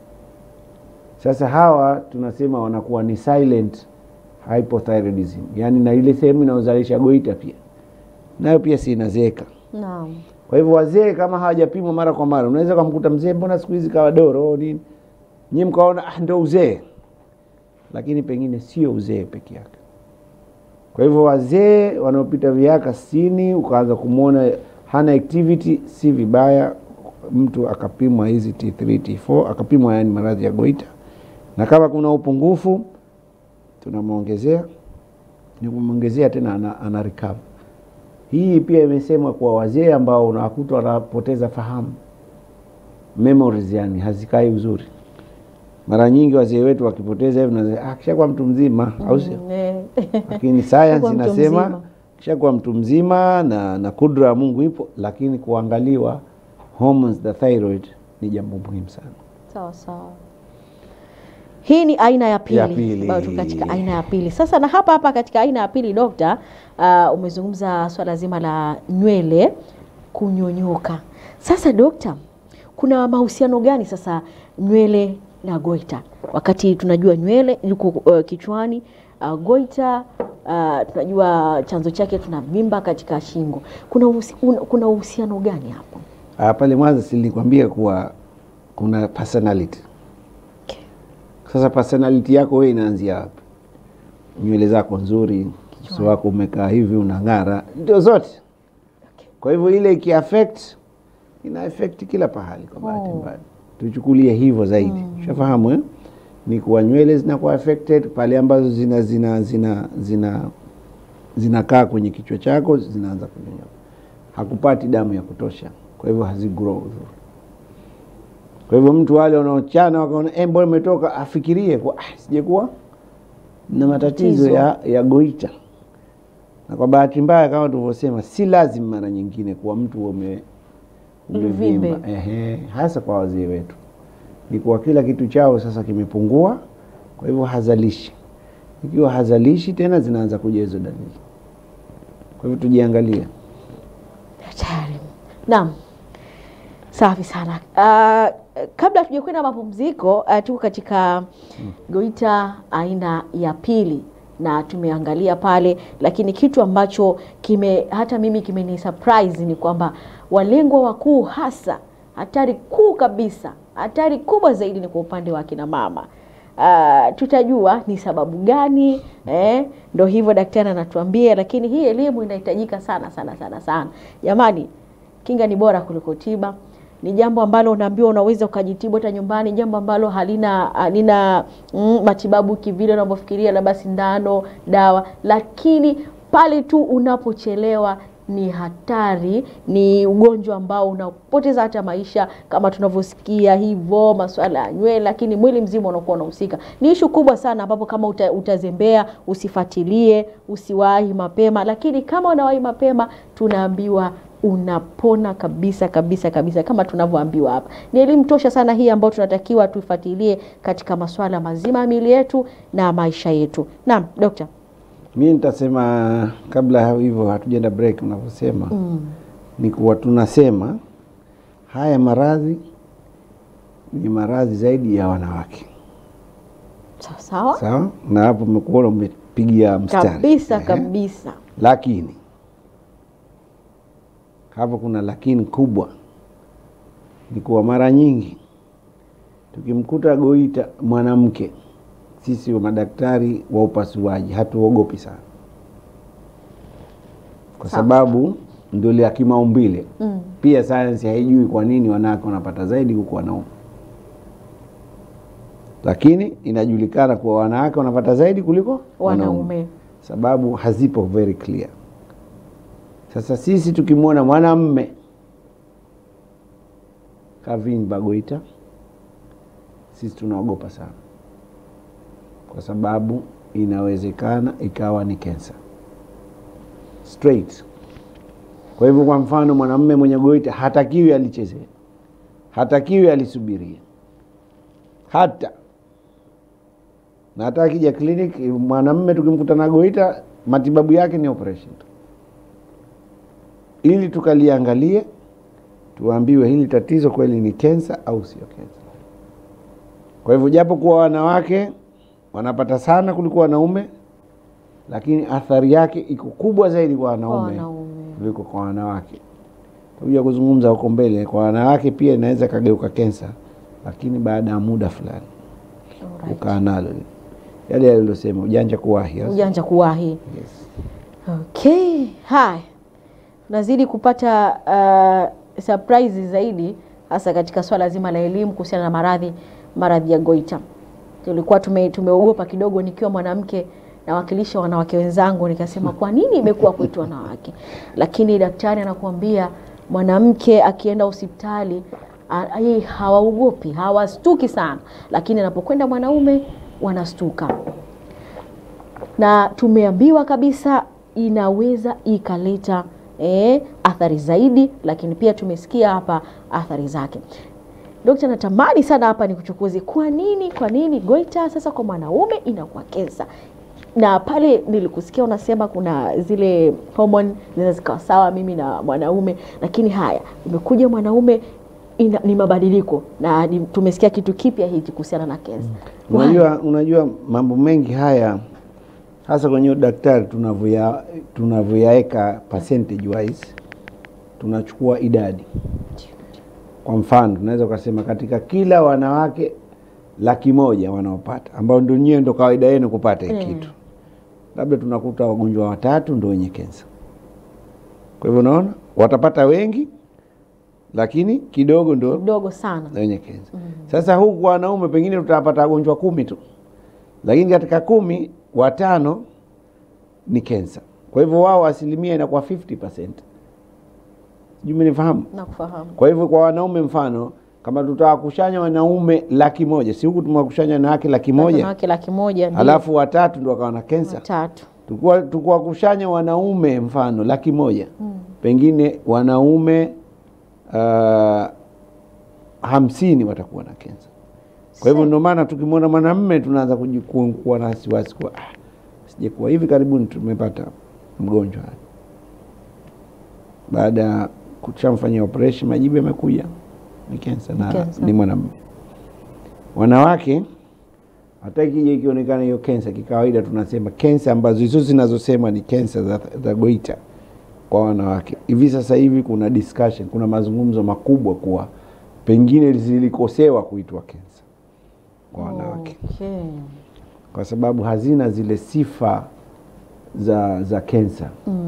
Sasa hawa tunasema wanakuwa ni silent hypothyroidism. Yaani na ile sehemu inayozalisha goita pia nayo pia si inazeeka. Naam. Kwa hivyo wazee kama hawajapimwa mara kwa mara, unaweza kumkuta mzee mbona siku hizi kawa doro nini? Nyinyi mkaona ndio uzee. Lakini pengine sio uzee peke yake. Kwa hivyo wazee wanaopita miaka 60 ukaanza kumuona hana activity, si vibaya mtu akapimwa hizi T3 T4, akapimwa yani maradhi ya goita. Na kama kuna upungufu tunamuongezea, ni kumuongezea tena ana recover. Hii pia imesemwa kwa wazee ambao unakuta wanapoteza fahamu, memories yani hazikai uzuri. Mara nyingi wazee wetu wakipoteza hivi na kishakuwa mtu mzima au sio? Lakini science inasema kishakuwa mtu mzima na kudra ya Mungu ipo, lakini kuangaliwa hormones the thyroid ni jambo muhimu sana. Sawa. Hii ni aina ya pili. Bado tuko katika aina ya pili. Sasa na hapa katika aina ya pili dokta, umezungumza swala zima la nywele kunyonyoka. Sasa dokta, kuna mahusiano gani sasa nywele na goita? Wakati tunajua nywele yuko kichwani, goita tunajua chanzo chake tunavimba katika shingo. Kuna uhusiano gani hapo? Pale mwanzo nilikwambia kuwa kuna personality. Sasa personality yako wewe inaanzia wapi? Nywele zako nzuri, uso wako umekaa hivi unang'ara, ndio zote. Kwa hivyo ile ina affect kila pahali kwa bahati mbaya. Tuchukulie hivyo zaidi. Ushafahamu ni kuwa nywele zinakuwa affected pale ambazo zinakaa kwenye kichwa chako, zinaanza kunyonyoka. Hakupati damu ya kutosha. Kwa hivyo hazigrow vizuri. Kwa hivyo mtu wale wanaochana wakaona mbona umetoka, afikirie kwa sijekuwa na matatizo ya goita. Na kwa bahati mbaya kama tulivyosema, si lazima mara nyingine kwa mtu umevimba. Hasa kwa wazee wetu. Ni kwa kila kitu chao sasa kimepungua, kwa hivyo hazalishi. Ikiwa hazalishi tena zinaanza kuja hizo dalili. Kwa hivyo tujiangalie. Daktari. Naam. Safi sana. Kabla tujakwenda mapumziko, tuko katika goita aina ya pili na tumeangalia pale, lakini kitu ambacho hata mimi kimeni surprise ni kwamba walengwa wakuu hasa hatari kuu kabisa, hatari kubwa zaidi ni kwa upande wa kina mama. Tutajua ni sababu gani, ndio hivyo daktari anatuambia, lakini hii elimu inahitajika sana. Jamani, kinga ni bora kuliko tiba. Ni jambo ambalo unaambiwa unaweza ukajitibu hata nyumbani, jambo ambalo halina matibabu kivile unavyofikiria labda sindano, dawa, lakini pale tu unapochelewa ni hatari, ni ugonjwa ambao unapoteza hata maisha kama tunavyosikia hivyo masuala ya nywele, lakini mwili mzima unakuwa unahusika. Ni issue kubwa sana ambapo kama utazembea, usifuatilie, usiwahi mapema, lakini kama unawahi mapema tunaambiwa unapona kabisa kama tunavyoambiwa hapa. Ni elimu tosha sana hii ambayo tunatakiwa tuifuatilie katika masuala mazima ya miili yetu na maisha yetu. Naam, daktari. Mimi nitasema kabla hivyo hatujaenda break unavyosema. ni kuwa tunasema haya maradhi ni maradhi zaidi ya wanawake. Sawa? Sawa? Na hapo umekuona umepigia mstari. Kabisa kabisa. Lakini hapo kuna lakini kubwa. Ni kuwa mara nyingi tukimkuta goita mwanamke, sisi wa madaktari wa upasuaji hatuogopi sana. Kwa sababu ndio ile kimaumbile. Pia sayansi haijui kwa nini wanawake wanapata zaidi kuliko wanaume. Lakini inajulikana kuwa wanawake wanapata zaidi kuliko wanaume. Sababu hazipo very clear. Sasa sisi tukimwona mwanamume kavimba goita, sisi tunaogopa sana. Kwa sababu inawezekana ikawa ni cancer. Straight. Kwa hivyo kwa mfano mwanamume mwenye goita hatakiwi alichezea. Hatakiwi alisubiria. Na hata akija clinic mwanamume tukimkuta na goita matibabu yake ni operation. Ili tukaliangalie tuambiwe hili tatizo kweli ni cancer au sio cancer. Kwa hivyo japo kuwa wanawake wanapata sana kuliko wanaume, lakini athari yake iko kubwa zaidi kwa wanaume kuliko kwa wanawake. Tuja kuzungumza huko mbele, kwa wanawake pia inaweza kageuka cancer, lakini baada ya muda fulani. Ukaa nalo. Yale yaliyosema ujanja kuwahi. Ujanja kuwahi. Yes. Okay, hai. Tunazidi kupata surprise zaidi hasa katika swala zima la elimu kuhusiana na maradhi ya goita. Tulikuwa tumeogopa kidogo nikiwa mwanamke na wakilisha wanawake wenzangu, nikasema kwa nini imekuwa kwetu wanawake? Lakini daktari anakuambia mwanamke akienda hospitali hawaogopi, hawastuki sana, lakini anapokwenda mwanaume wanastuka. Na tumeambiwa kabisa inaweza ikaleta athari zaidi, lakini pia tumesikia hapa athari zake. Dokta, natamani sana hapa nikuchukuze kwa nini goita sasa kwa mwanaume inakuwa cancer? Na pale nilikusikia unasema kuna zile hormone zinaweza zikawa sawa mimi na mwanaume, lakini haya umekuja mwanaume ni mabadiliko na tumesikia kitu kipya hiki kuhusiana na cancer. Unajua mambo mengi haya hasa kwenye daktari tunavyoyaeka percentage wise, tunachukua idadi. Kwa mfano tunaweza kusema katika kila wanawake 100,000 wanaopata, ambao ndio nyewe ndio kawaida yenu kupata hiki kitu, labda tunakuta wagonjwa 3 ndio wenye cancer. Kwa hivyo unaona watapata wengi lakini kidogo sana wenye cancer. Sasa huku wanaume pengine tutapata wagonjwa 10 tu, lakini katika 10 5 ni cancer. Kwa hivyo wao asilimia inakuwa 50%. Nifahamu? Nakufahamu. Kwa hivyo kwa wanaume mfano kama tutawakushanya wanaume 100,000, si huku tumewakushanya wanawake 100,000, alafu 3 ndio wakawa na cancer. 3. Tukuwakushanya wanaume mfano 100,000, pengine wanaume 50 watakuwa na cancer. Kwa hivyo ndio maana tukimwona mwanamume tunaanza kuwa na wasiwasi kwa sije kuwa hivi karibuni tumepata mgonjwa. Baada kuchamfanyia operation majibu yamekuja ni cancer na ni mwanamume. Wanawake hata ikionekana hiyo cancer kikawaida tunasema cancer ambazo hizo zinazosema ni cancer za goita kwa wanawake. Hivi sasa hivi kuna discussion, kuna mazungumzo makubwa kuwa pengine zilikosewa kuitwa cancer kwa wanawake. Kwa sababu hazina zile sifa za cancer.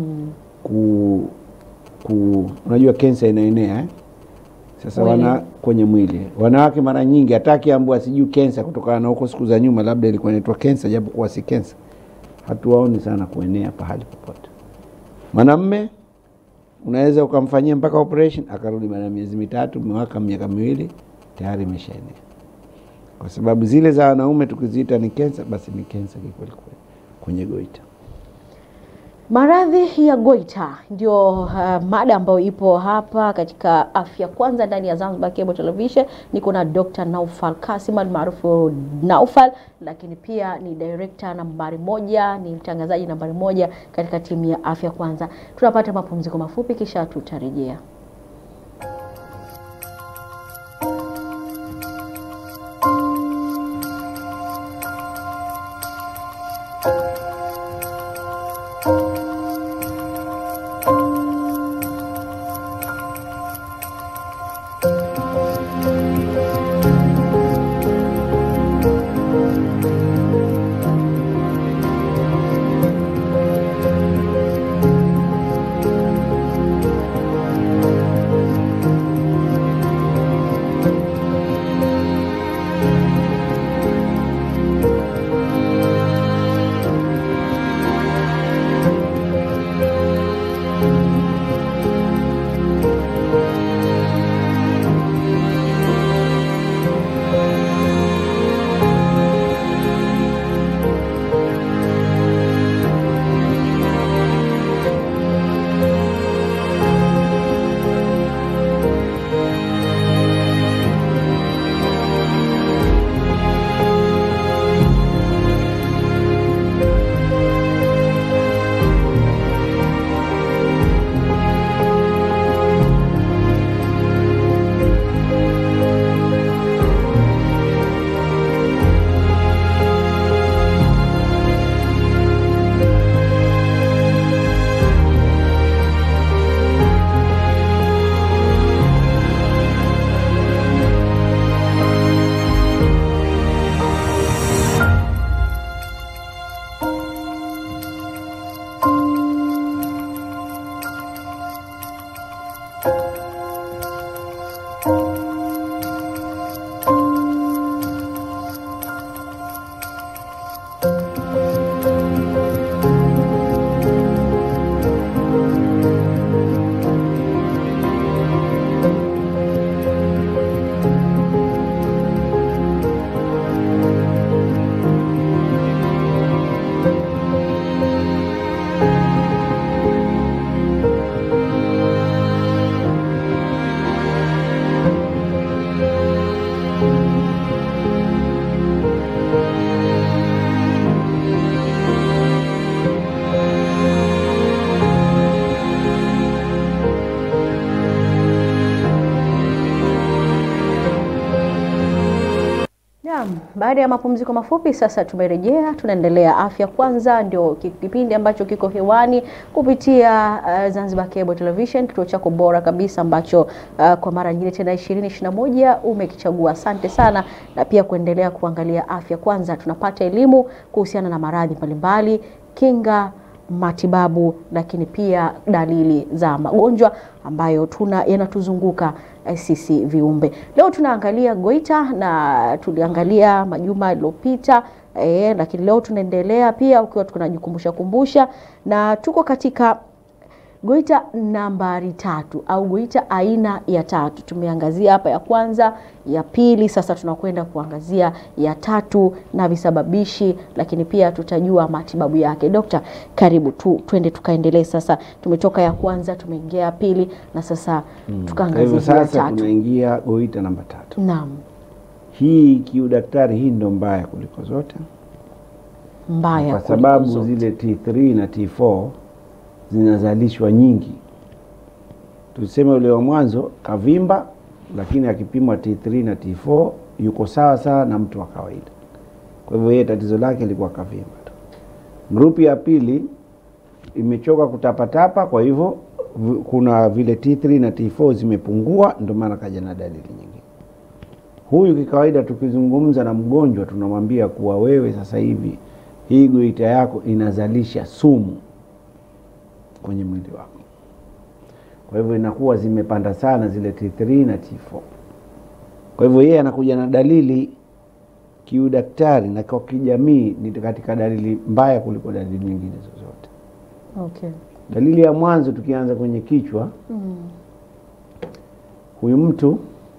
Unajua cancer inaenea sasa kwenye mwili. Wanawake mara nyingi atakiambiwa sijui cancer kutokana na huko siku za nyuma labda ilikuwa inaitwa cancer japo kwa si cancer. Hatuwaoni sana kuenea pahali popote. Mwanamume unaweza ukamfanyia mpaka operation akarudi baada ya miezi 3, miaka 2 tayari imeshaenea. Kwa sababu zile za wanaume tukiziita ni cancer basi ni cancer kweli kwenye goita. Maradhi ya goita ndio mada ambayo ipo hapa katika Afya Kwanza ndani ya Zanzibar Cable Television. Niko na Dr. Naufal Kasim maarufu Naufal, lakini pia ni director nambari 1, ni mtangazaji nambari 1 katika timu ya Afya Kwanza. Tunapata mapumziko mafupi kisha tutarejea. Baada ya mapumziko mafupi sasa tumerejea, tunaendelea. Afya Kwanza ndio kipindi ambacho kiko hewani kupitia Zanzibar Cable Television, kituo chako bora kabisa ambacho kwa mara nyingine tena 2021 umekichagua. Asante sana, na pia kuendelea kuangalia Afya Kwanza. Tunapata elimu kuhusiana na maradhi mbalimbali, kinga, matibabu, lakini pia dalili za magonjwa ambayo yanatuzunguka sisi viumbe. Leo tunaangalia goita na tuliangalia majuma yaliyopita, lakini leo tunaendelea pia ukiwa tunajikumbusha na tuko katika goita nambari 3 au goita aina ya 3. Tumeangazia hapa ya kwanza, ya pili, sasa tunakwenda kuangazia ya 3 na visababishi, lakini pia tutajua matibabu yake. Dokta, karibu tuende tukaendelee sasa. Tumetoka ya kwanza, tumeingia ya pili na sasa tukaangazia ya 3. Sasa tunaingia goita namba 3. Naam. Hii kiudaktari hii ndo mbaya kuliko zote. Mbaya kwa sababu zile T3 na T4 zinazalishwa nyingi. Tuseme ule wa mwanzo kavimba, lakini akipimwa T3 na T4 yuko sawa sawa na mtu wa kawaida. Kwa hivyo yeye tatizo lake lilikuwa kavimba tu. Grupi ya pili imechoka kutapatapa, kwa hivyo kuna vile T3 na T4 zimepungua, ndio maana kaja na dalili nyingine. Huyu kikawaida tukizungumza na mgonjwa tunamwambia kuwa wewe sasa hivi hii goita yako inazalisha sumu kwenye mwili wako. Kwa hivyo inakuwa zimepanda sana zile T3 na T4. Kwa hivyo yeye anakuja na dalili kiudaktari na kwa kijamii ni katika dalili mbaya kuliko dalili nyingine zozote. Okay. Dalili ya mwanzo tukianza kwenye kichwa. Huyu mtu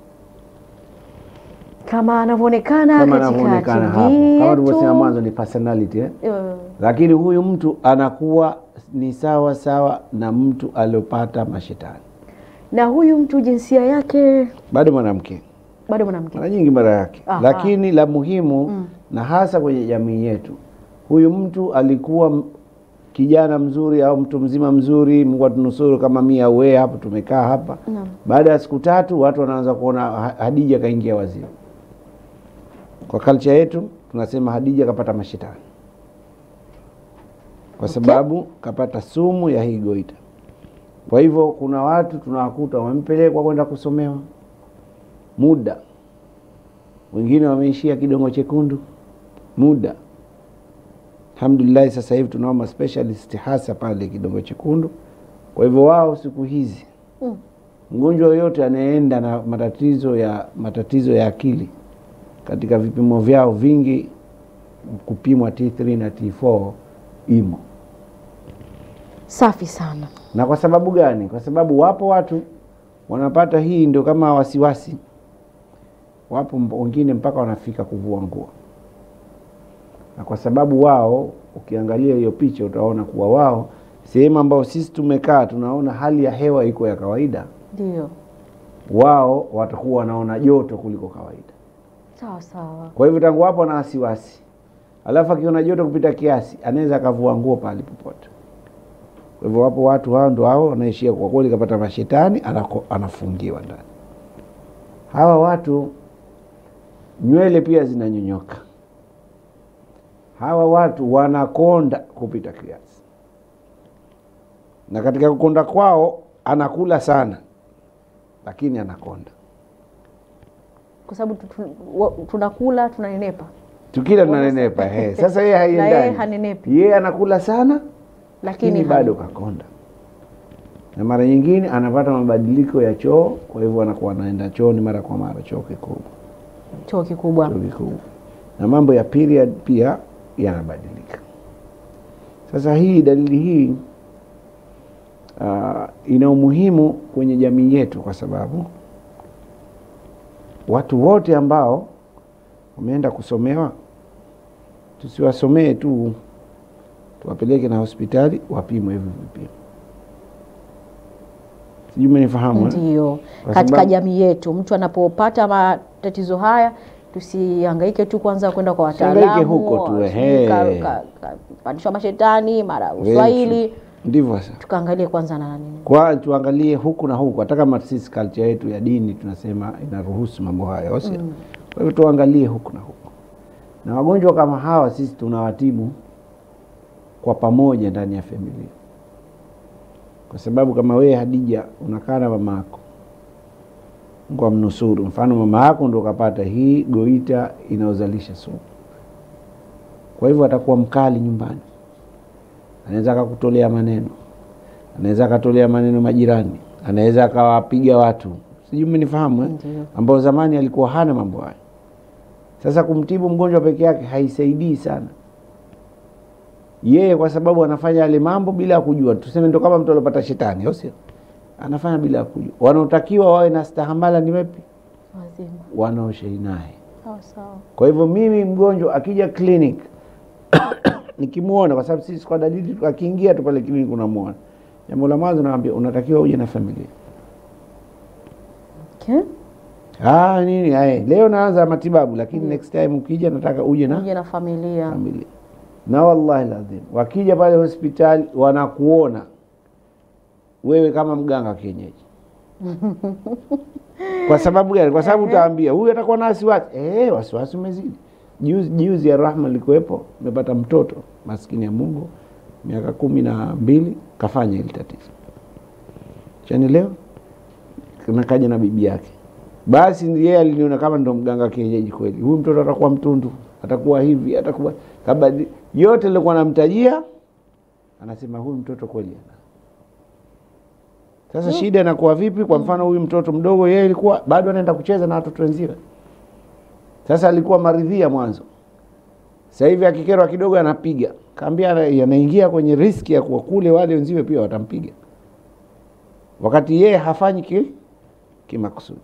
kama anavyoonekana katika TV, kama tulivyosema mwanzo ni personality, lakini huyu mtu anakuwa ni sawa sawa na mtu aliopata mashetani. Na huyu mtu jinsia yake Bado mwanamke. Bado mwanamke. Mara nyingi mara yake. Lakini la muhimu na hasa kwenye jamii yetu, huyu mtu alikuwa kijana mzuri au mtu mzima mzuri, Mungu atunusuru kama mimi au wewe hapo tumekaa hapa. Baada ya siku 3 watu wanaanza kuona Hadija kaingia wazimu. Kwa culture yetu tunasema Hadija kapata mashetani. Kwa sababu kapata sumu ya hii goita. Kwa hivyo kuna watu tunawakuta wamempelekwa kwenda kusomewa muda. Wengine wameishia kidongo chekundu muda. Alhamdulillah sasa hivi tunao specialist hasa pale kidongo chekundu. Kwa hivyo wao siku hizi mgonjwa yote anaenda na matatizo ya akili katika vipimo vyao vingi kupimwa T3 na T4 imo. Safi sana. Na kwa sababu gani? Kwa sababu wapo watu wanapata hii ndio kama wasiwasi. Wapo wengine mpaka wanafika kuvua nguo. Na kwa sababu wao ukiangalia hiyo picha utaona kuwa wao sehemu ambao sisi tumekaa tunaona hali ya hewa iko ya kawaida. Ndio. Wao watakuwa wanaona joto kuliko kawaida. Sawa sawa. Kwa hivyo tangu hapo na wasiwasi. Alafu akiona joto kupita kiasi anaweza akavua nguo pale popote. Kwa hivyo wapo watu hao ndio hao wanaishia kwa kweli kapata mashetani anafungiwa ndani. Hawa watu nywele pia zinanyonyoka. Hawa watu wanakonda kupita kiasi. Na katika kukonda kwao anakula sana lakini anakonda. Kwa sababu tunakula tunanenepa. Tukila tunanenepa. Sasa yeye haiendani. Yeye hanenepi. Yeye anakula sana lakini bado kakonda. Na mara nyingine anapata mabadiliko ya choo, kwa hivyo anakuwa anaenda chooni mara kwa mara, choo kikubwa. Choo kikubwa. Na mambo ya period pia yanabadilika. Sasa hii dalili hii ina umuhimu kwenye jamii yetu kwa sababu watu wote ambao wameenda kusomewa tusiwasomee tu, tuwapeleke na hospitali wapimwe hivi vipimo. Sijui umenifahamu? Ndio. Katika jamii yetu mtu anapopata matatizo haya tusihangaike tu kwanza kwenda kwa wataalamu huko tu pandishwa mashetani mara uswahili. Ndivyo sasa. Tukaangalie kwanza na nini. Kwa tuangalie huku na huku, hata kama sisi culture yetu ya dini tunasema inaruhusu mambo haya, kwa hivyo tuangalie huku na huku. Na wagonjwa kama hawa sisi tunawatibu kwa pamoja ndani ya familia. Kwa sababu kama wewe Hadija unakaa na mama yako, Mungu amnusuru, mfano mama yako ndio kapata hii goita inaozalisha sumu. Kwa hivyo atakuwa mkali nyumbani. Anaweza akakutolea maneno. Anaweza akatolea maneno majirani. Anaweza akawapiga watu. Sijui umenifahamu ambao zamani alikuwa hana mambo haya. Sasa kumtibu mgonjwa peke yake haisaidii sana. Yeye kwa sababu anafanya yale mambo bila kujua. Tuseme ndio kama mtu aliyopata shetani, au sio? Anafanya bila kujua. Wanaotakiwa wawe na stahamala ni wapi? Wazima. Wanaoshei naye. Sawa. Kwa hivyo mimi mgonjwa akija clinic nikimuona, kwa sababu sisi kwa dalili tukiingia tu pale clinic unamuona. Jambo la mwanzo naambia unatakiwa uje na familia. Okay. Nini leo naanza matibabu lakini next time ukija nataka uje na familia. Na wallahi lazim wakija pale hospitali wanakuona wewe kama mganga kienyeji. Kwa sababu gani? Kwa sababu utaambia huyu atakuwa na wasiwasi. Wasiwasi umezidi. Juzi ya Rahma likuepo, nimepata mtoto maskini ya Mungu miaka 12 kafanya ile tatizo. Chani leo nakaja na bibi yake. Basi yeye aliniona kama ndo mganga kienyeji kweli. Huyu mtoto atakuwa mtundu, atakuwa hivi, atakuwa kabla yote nilikuwa namtajia anasema huyu mtoto kweli ana. Sasa shida inakuwa vipi? Kwa mfano huyu mtoto mdogo yeye alikuwa bado anaenda kucheza na watoto wenziwe. Sasa alikuwa maridhia mwanzo. Sasa hivi akikerwa kidogo anapiga. Kaambia anaingia kwenye riski ya kuwa kule wale wenziwe pia watampiga. Wakati yeye hafanyi kimakusudi.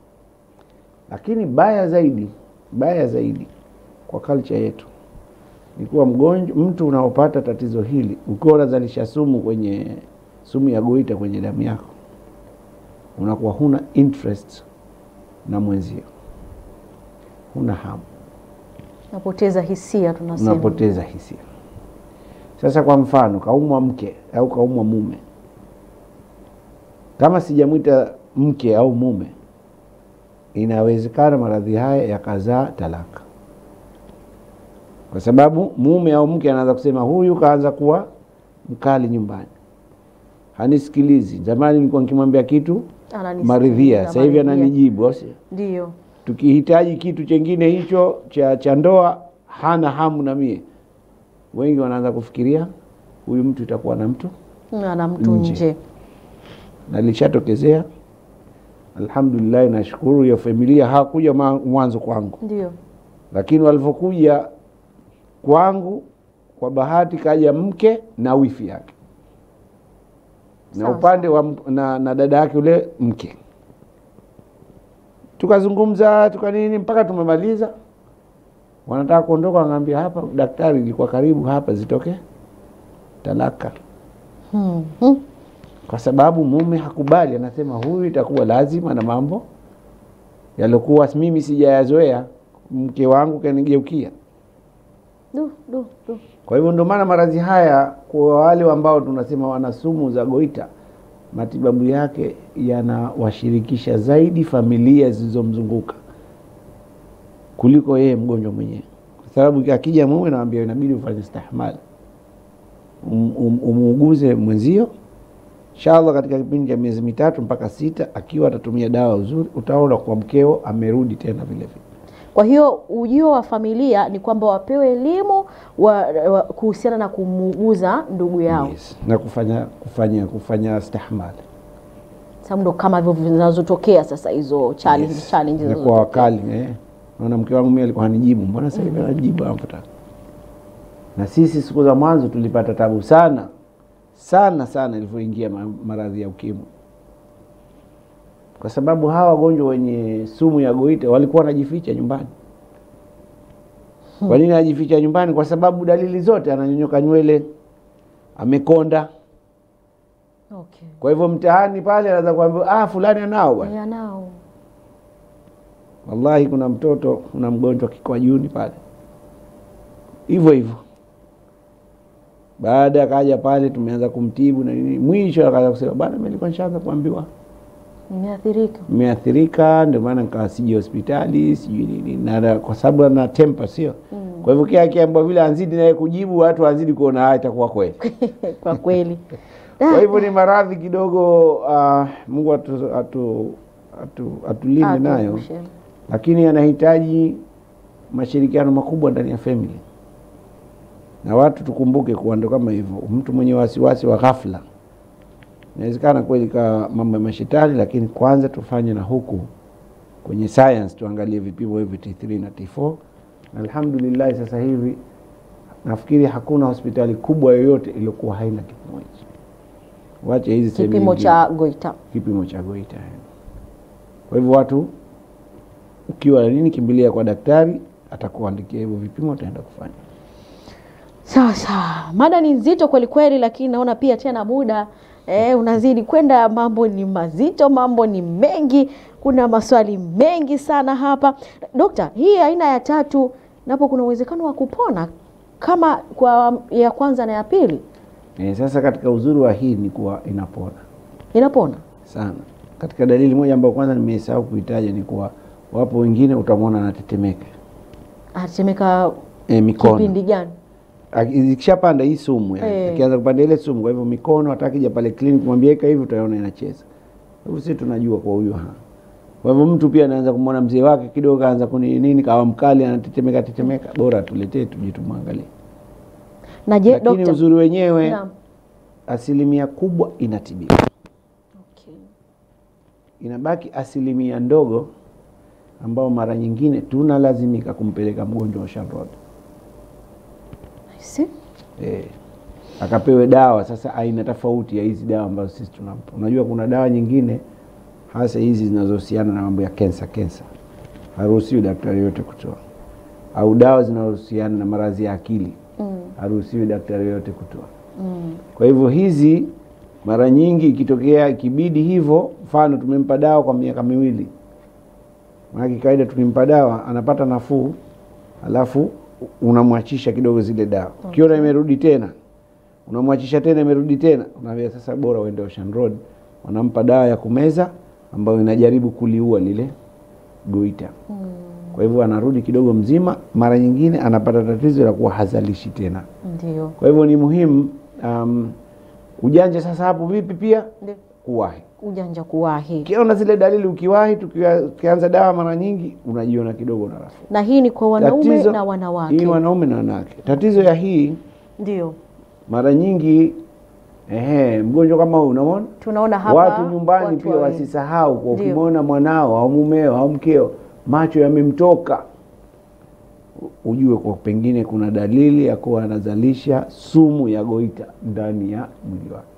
Lakini baya zaidi kwa culture yetu ni kuwa mtu unaopata tatizo hili ukiwa unazalisha sumu ya goita kwenye damu yako, unakuwa huna interest na mwenzio, huna hamu, napoteza hisia. Tunasema unapoteza hisia. Sasa kwa mfano kaumwa mke au kaumwa mume, kama sijamwita mke au mume, inawezekana maradhi haya yakazaa talaka, kwa sababu mume au mke anaanza kusema huyu kaanza kuwa mkali nyumbani, hanisikilizi. Zamani nilikuwa nikimwambia kitu maridhia, sasa hivi ananijibu. Ndio tukihitaji kitu kingine hicho cha ndoa hana hamu na mie. Wengi wanaanza kufikiria huyu mtu itakuwa na mtu nje. Na lishatokezea, alhamdulillah, nashukuru ya familia hakuja mwanzo kwangu. Ndio. Lakini walipokuja kwangu, kwa bahati kaja mke na wifi yake. Na upande wa na dada yake yule mke. Tukazungumza tukanini mpaka tumemaliza. Wanataka kuondoka, wanaambia hapa daktari ilikuwa karibu hapa zitoke talaka. Kwa sababu mume hakubali, anasema huyu itakuwa lazima na mambo yalikuwa mimi sijayazoea, mke wangu kanigeukia. Kwa hivyo ndio maana maradhi haya kwa wale ambao tunasema wana sumu za goita, matibabu yake yanawashirikisha zaidi familia zilizomzunguka kuliko yeye mgonjwa mwenyewe. Kwa sababu akija mume naambia inabidi ufanye istihmal, umuuguze mwenzio. Inshallah katika kipindi cha miezi 3 mpaka 6 akiwa atatumia dawa uzuri, utaona kwa mkeo amerudi tena vile vile. Kwa hiyo ujio wa familia ni kwamba wapewe elimu kuhusiana na kumuuguza ndugu yao. Yes. Na kufanya istihmal. Sababu ndo kama hivyo zinazotokea sasa hizo challenges na kwa wakali naona mke wangu mimi alikuwa hanijibu, mbona sasa hivi anajibu hapo. Na sisi siku za mwanzo tulipata tabu sana ilipoingia maradhi ya ukimwi. Kwa sababu hawa wagonjwa wenye sumu ya goita walikuwa wanajificha nyumbani. Kwa nini anajificha nyumbani? Kwa sababu dalili zote, ananyonyoka nywele, amekonda. Okay. Kwa hivyo mtaani pale anaanza kuambia fulani anao bwana. Anao. Wallahi kuna mgonjwa kikwajuni pale. Hivyo. Baada akaja pale tumeanza kumtibu na nini. Mwisho akaanza kusema bwana mimi nilikuwa nishaanza kuambiwa nimeathirika, ndio maana nikasije hospitali sijui nini, na kwa sababu ana temper sio. Kwa hivyo kia akiambiwa vile anzidi naye kujibu, watu anzidi kuona itakuwa kweli. Kwa kweli. Kwa hivyo ni maradhi kidogo Mungu atulinde nayo. Lakini anahitaji mashirikiano makubwa ndani ya family. Na watu tukumbuke kuwa ndo kama hivyo, mtu mwenye wasiwasi wa ghafla inawezekana kweli ka mambo ya mashetani, lakini kwanza tufanye na huku kwenye science, tuangalie vipimo hivi T3 na T4. Alhamdulillah sasa hivi nafikiri hakuna hospitali kubwa yoyote iliyokuwa haina kipimo hichi. Wache hizi kipimo cha goita. Kwa hivyo watu ukiwa na nini, kimbilia kwa daktari, atakuandikia hivyo vipimo, utaenda kufanya. Sawa. Mada ni nzito kweli kweli, lakini naona pia tena muda unazidi kwenda, mambo ni mazito, mambo ni mengi, kuna maswali mengi sana hapa. Dokta, hii aina ya 3 napo kuna uwezekano wa kupona kama kwa ya kwanza na ya pili? Sasa katika uzuri wa hii ni kuwa inapona sana. Katika dalili moja ambayo kwanza nimesahau kuitaja ni kuwa wapo wengine utamwona anatetemeka. Mikono. Kipindi gani? Ikishapanda hii sumu akianza kupanda ile sumu, kwa hivyo mikono atakija pale clinic kumwambia hivi utaona inacheza. Kwa hivyo sisi tunajua kwa huyo Kwa hivyo mtu pia anaanza kumwona mzee wake kidogo anza nini kawa mkali, anatetemeka, bora tuletee tuje tumwangalie. Na je, daktari, lakini uzuri wenyewe asilimia kubwa inatibiwa. Okay. Inabaki asilimia ndogo ambao mara nyingine tunalazimika kumpeleka mgonjwa wa sharod. Akapewe dawa. Sasa aina tofauti ya hizi dawa ambazo sisi tunampa. Unajua kuna dawa nyingine hasa hizi zinazohusiana na mambo ya cancer. Haruhusiwi daktari yote kutoa. Au dawa zinazohusiana na maradhi ya akili. haruhusiwi daktari yote kutoa. Kwa hivyo hizi mara nyingi ikitokea ikibidi hivyo, mfano tumempa dawa kwa miaka 2. Maana kawaida tukimpa dawa anapata nafuu, alafu unamwachisha kidogo zile dawa. Ukiona imerudi tena, unamwachisha tena imerudi tena, unaambia sasa bora uende Ocean Road, wanampa dawa ya kumeza ambayo inajaribu kuliua lile goita. Kwa hivyo anarudi kidogo mzima, mara nyingine anapata tatizo la kuwa hazalishi tena. Ndio. Kwa hivyo ni muhimu ujanja sasa hapo vipi pia? Ndio. Kuwahi. Ujanja kuwahi. Ukiona zile dalili ukiwahi, tukianza dawa mara nyingi unajiona kidogo na nafuu. Na hii ni kwa wanaume na wanawake. Hii wanaume na wanawake. Tatizo ya hii ndio mara nyingi mgonjwa kama huyu unaona? Tunaona hapa watu nyumbani pia wasisahau kwa ukimwona mwanao au mumeo au mkeo macho yamemtoka, ujue kwa pengine kuna dalili ya kuwa anazalisha sumu ya goita ndani ya mwili wake.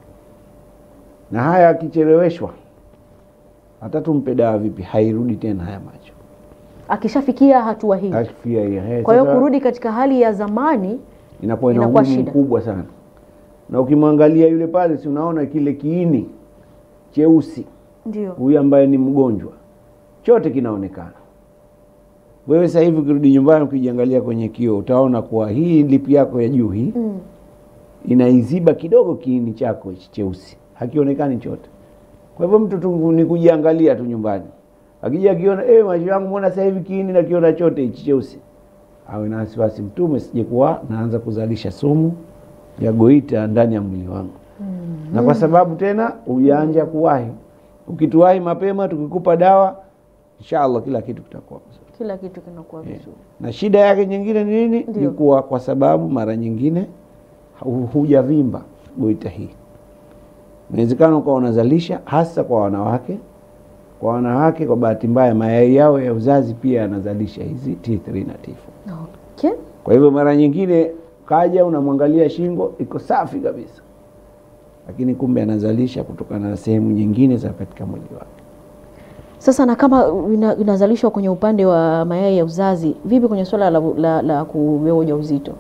Na haya akicheleweshwa, hata tumpe dawa vipi, hairudi tena haya macho. Akishafikia hatua hii. Kwa hiyo kurudi katika hali ya zamani inakuwa ina umuhimu mkubwa sana. Na ukimwangalia yule pale, si unaona kile kiini cheusi? Ndio. Huyu ambaye ni mgonjwa, chote kinaonekana. Wewe sasa hivi ukirudi nyumbani ukijiangalia kwenye kioo, utaona kuwa hii lipi yako ya juu hii inaiziba kidogo kiini chako cheusi, hakionekani chote. Kwa hivyo mtu tu ni kujiangalia tu nyumbani, akija akiona macho yangu mbona sasa hivi kiini na kiona chote hichi cheusi, awe na wasiwasi, Mtume sije kuwa naanza kuzalisha sumu ya goita ndani ya mwili wangu. Na kwa sababu tena ujanja kuwahi, ukituwahi mapema tukikupa dawa, inshallah kila kitu kitakuwa vizuri. Kila kitu kinakuwa vizuri. Na shida yake nyingine ni nini? Ni kuwa kwa sababu mara nyingine hujavimba goita hii. Inawezekana kwa unazalisha hasa kwa wanawake. Kwa wanawake kwa bahati mbaya mayai yao ya uzazi pia yanazalisha hizi T3 na T4. Okay. Kwa hivyo mara nyingine kaja unamwangalia shingo iko safi kabisa, lakini kumbe anazalisha kutokana na sehemu nyingine za katika mwili wake. Sasa na kama inazalishwa kwenye upande wa mayai ya uzazi, vipi kwenye swala la kubeba ujauzito?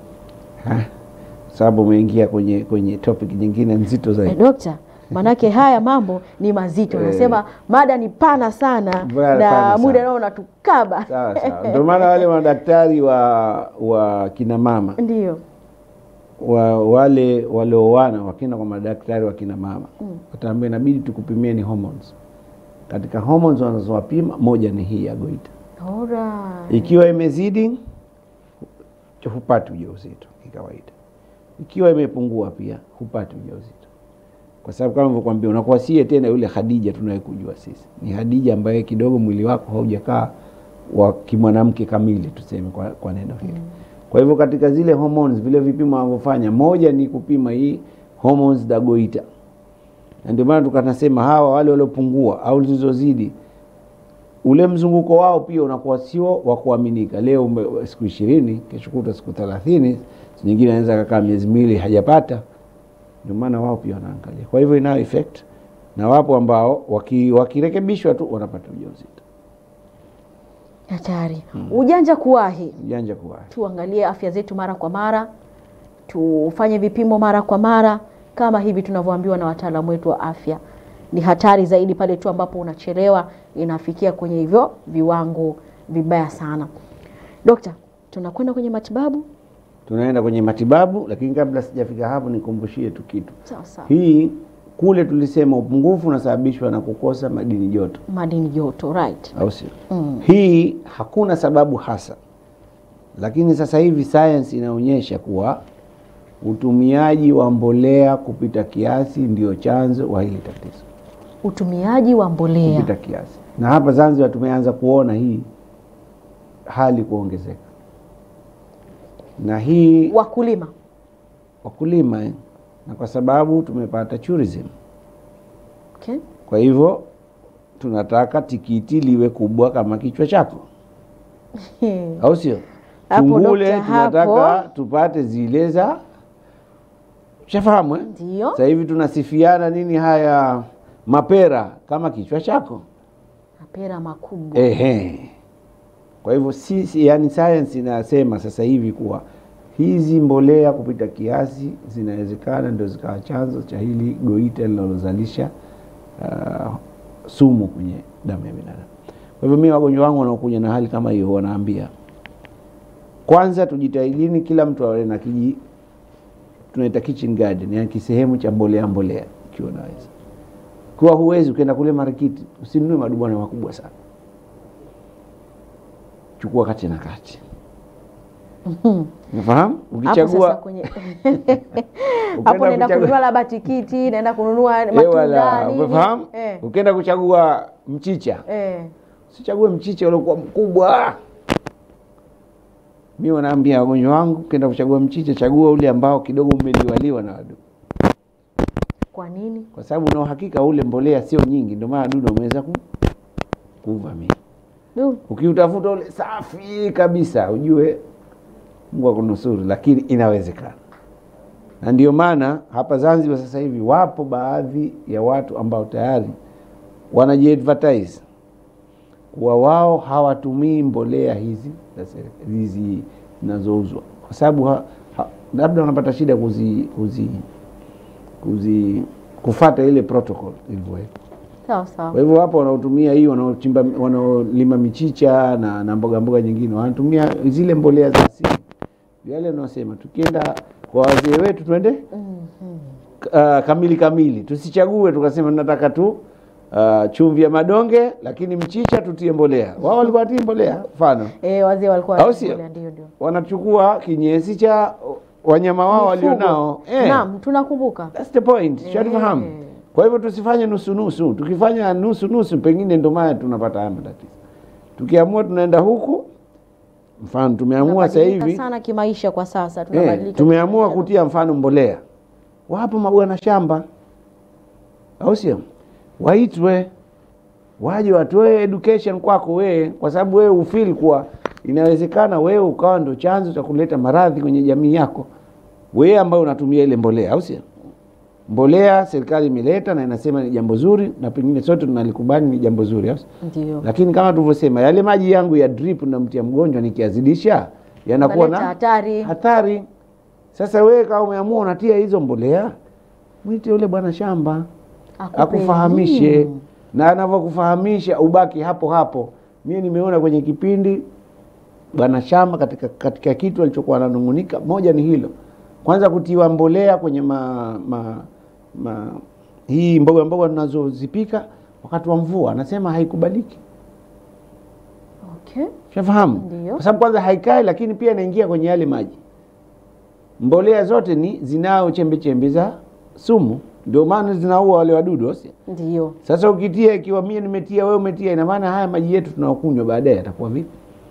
Sababu umeingia kwenye topic nyingine nzito zaidi. Dokta, manake haya mambo ni mazito. Nasema mada ni pana sana na muda nao unatukaba. Sawa. Ndio maana wale madaktari wa kina mama ndio wale walioana wakina kwa madaktari wa kina mama wataambia inabidi tukupimie ni hormones. Katika hormones wanazowapima moja ni hii ya goita. Alright. Ikiwa imezidi hupati ujauzito kawaida. Ikiwa imepungua pia hupati ujauzito. Kwa sababu kama nilivyokuambia unakuwa sie tena yule Khadija tunayekujua sisi. Ni Khadija ambaye kidogo mwili wako haujakaa wa kimwanamke kamili tuseme kwa neno hili. Kwa hivyo katika zile hormones vile vipimo wanavyofanya, moja ni kupima hii hormones za goita. Ndio maana tukanasema hawa wale waliopungua au zilizozidi, ule mzunguko wao pia unakuwa sio wa kuaminika. Leo siku 20, kesho kutwa siku 30, nyingine anaweza kukaa miezi 2 hajapata. Ndio maana wao pia wanaangalia. Kwa hivyo ina effect, na wapo ambao wakirekebishwa tu wanapata ujauzito. Hatari. Ujanja kuwahi. Ujanja kuwahi. Tuangalie afya zetu mara kwa mara. Tufanye vipimo mara kwa mara kama hivi tunavyoambiwa na wataalamu wetu wa afya. Ni hatari zaidi pale tu ambapo unachelewa, inafikia kwenye hivyo viwango vibaya sana. Dokta, tunakwenda kwenye matibabu? Tunaenda kwenye matibabu, lakini kabla sijafika hapo nikumbushie tu kitu. Sawa. Hii kule tulisema upungufu unasababishwa na kukosa madini joto. Madini joto, right. Au sio? Hii hakuna sababu hasa. Lakini sasa hivi science inaonyesha kuwa utumiaji wa mbolea kupita kiasi ndio chanzo wa hili tatizo. Utumiaji wa mbolea kupita kiasi. Na hapa Zanzibar tumeanza kuona hii hali kuongezeka. Na hii wakulima na kwa sababu tumepata tourism. Okay. Kwa hivyo tunataka tikiti liwe kubwa kama kichwa chako. Au sio? Tungule tunataka tupate zile za shafahamu Ndio. Sasa hivi tunasifiana nini haya mapera kama kichwa chako. Mapera makubwa. Kwa hivyo sisi yani science inasema sasa hivi kuwa hizi mbolea kupita kiasi zinawezekana ndio zikawa chanzo cha hili goita linalozalisha sumu kwenye damu ya binadamu. Kwa hivyo mimi wagonjwa wangu wanaokuja na hali kama hiyo wanaambia, kwanza tujitahidini kila mtu awe na tunaita kitchen garden, yani kisehemu cha mbolea ikiwa naweza. Kwa huwezi ukienda kule marikiti, usinunue madubwana makubwa sana. Chukua kati na kati. Unafahamu? Ukichagua hapo naenda kununua labda tikiti, naenda kununua matunda nini. Unafahamu? Ukienda kuchagua mchicha. Usichague mchicha uliokuwa mkubwa. Mimi wanaambia wagonjwa wangu, ukienda kuchagua mchicha, chagua ule ambao kidogo umeliwaliwa na wadudu. Kwa nini? Kwa sababu una uhakika ule mbolea sio nyingi, ndio maana wadudu wameweza kuvamia. Ukiutafuta ule safi kabisa, ujue Mungu akunusuru, lakini inawezekana. Na ndio maana hapa Zanzibar sasa hivi wapo baadhi ya watu ambao tayari wanajiadvertise kwa wao hawatumii mbolea hizi zinazouzwa, kwa sababu labda wanapata shida kufuata ile protocol ilivyo. Sawa. Kwa hivyo hapo wanaotumia hii, wanaolima michicha na mboga nyingine, wanatumia zile mbolea za asili. Yale wanaosema tukienda kwa wazee wetu twende kamili, tusichague tukasema nataka tu chumvi ya madonge lakini mchicha tutie mbolea. Wao walikuwa tia mbolea mfano. Wazee walikuwa mbolea, ndio. Wanachukua kinyesi cha wanyama wao walionao. Naam, tunakumbuka. That's the point. Shafahamu. Kwa hivyo tusifanye nusu. Tukifanya nusu pengine ndio maana tunapata haya matatizo. Tukiamua tunaenda huku, mfano tumeamua sasa hivi sana kimaisha kwa sasa tunabadilika. Tumeamua kutia mfano mbolea. Wapo mabwana shamba. Au sio? Waitwe waje watoe education kwako wewe, kwa sababu wewe ufeel kuwa inawezekana wewe ukawa ndo chanzo cha kuleta maradhi kwenye jamii yako, wewe ambao unatumia ile mbolea. Au sio? Mbolea serikali imeleta na inasema ni jambo zuri, na pengine sote tunalikubali ni jambo zuri. Ndio. Lakini kama tulivyosema, yale maji yangu ya drip na mtia mgonjwa nikiazidisha yanakuwa na hatari. Sasa wewe kama umeamua unatia hizo mbolea, mwite yule bwana shamba akufahamishe, na anavyokufahamisha ubaki hapo. Mimi nimeona kwenye kipindi bwana shamba katika kitu alichokuwa ananungunika, moja ni hilo. Kwanza kutiwa mbolea kwenye hii mboga tunazozipika wakati wa mvua, anasema haikubaliki. Okay. Shafahamu? Kwa sababu kwanza haikai, lakini pia inaingia kwenye yale maji. Mbolea zote ni zinao chembe za sumu, ndio maana zinaua wale wadudu. Ndio. Sasa ukitia, ikiwa mimi nimetia wewe umetia, ina maana haya maji yetu tunaokunywa baadaye yatakuwa vipi?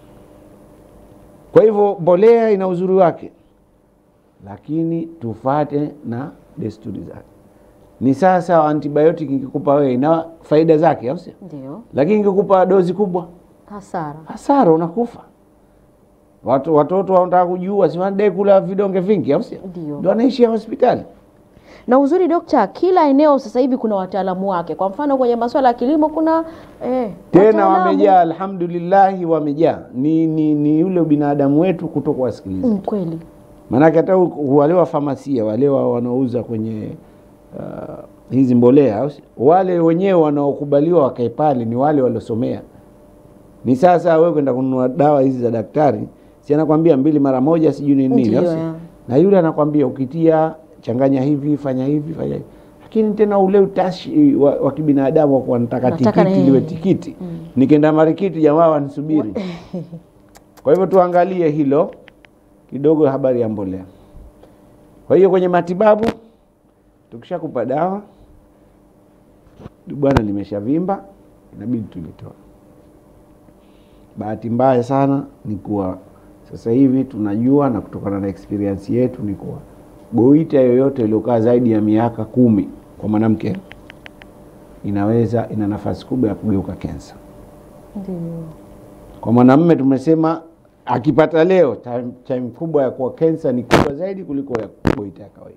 Kwa hivyo mbolea ina uzuri wake, lakini tufate na desturi zake. Ni sasa antibiotic ikikupa wewe ina faida zake, au sio? Ndio. Lakini ikikupa dozi kubwa, hasara unakufa. Watoto wanataka kujua, si wanadai kula vidonge vingi, au sio? Ndio wanaishi hospitali. Na uzuri dokta, kila eneo sasa hivi kuna wataalamu wake. Kwa mfano kwenye masuala ya kilimo kuna tena wamejaa, alhamdulillah wamejaa. Ni yule binadamu wetu kutokuwasikiliza. Kweli. Maana hata wale wa famasia, wale wanaouza kwenye hizi mbolea, wale wenyewe wanaokubaliwa wakae pale ni wale waliosomea. Ni sasa wewe kwenda kununua dawa hizi za daktari, si anakuambia 2 mara moja sijui nini, na yule anakuambia ukitia changanya hivi, fanya hivi. Lakini tena ule utashi wa kibinadamu wa kuanataka tikiti liwe tikiti. Nikaenda marikiti jamaa wanisubiri. Kwa hivyo tuangalie hilo kidogo, habari ya mbolea. Kwa hiyo kwenye matibabu tukishakupa dawa, bwana limeshavimba, inabidi tulitoa. Bahati mbaya sana ni kuwa sasa hivi tunajua, na kutokana na experience yetu ni kuwa goita yoyote iliyokaa zaidi ya miaka 10 kwa mwanamke ina nafasi kubwa ya kugeuka kansa. Ndio. Kwa mwanamume tumesema akipata leo, time kubwa ya kuwa kansa ni kubwa zaidi kuliko ya goita ya kawaida.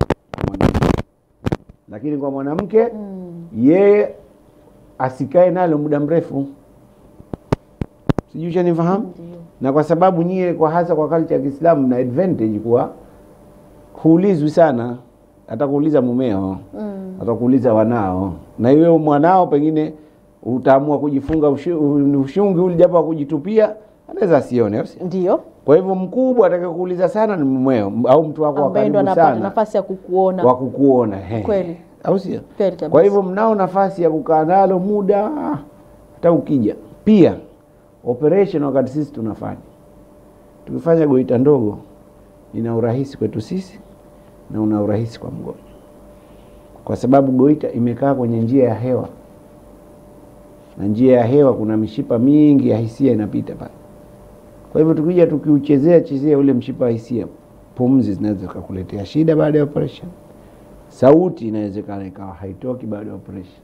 Lakini kwa mwanamke yeye asikae nalo muda mrefu. Sijui nifahamu? Na kwa sababu nyie kwa hasa kwa culture ya Kiislamu na advantage kwa huulizwi sana, atakuuliza mumeo, atakuuliza wanao. Na iwe mwanao pengine utaamua kujifunga ushungi ule japo kujitupia, anaweza asione. Ndio. Kwa hivyo mkubwa atakayokuuliza sana ni mumeo au mtu wako wa karibu sana. Anapata nafasi ya kukuona. Wa kukuona, Kweli. Au sio? Kweli kabisa. Kwa hivyo mnao nafasi ya kukaa nalo muda hata ukija. Pia operation wakati sisi tunafanya. Tukifanya goita ndogo ina urahisi kwetu sisi na una urahisi kwa mgonjwa. Kwa sababu goita imekaa kwenye njia ya hewa. Na njia ya hewa kuna mishipa mingi ya hisia inapita pale. Kwa hivyo tukija tukiuchezea ule mshipa wa hisia, pumzi zinaweza kukuletea shida baada ya operation. Sauti inawezekana ikawa haitoki baada ya operation.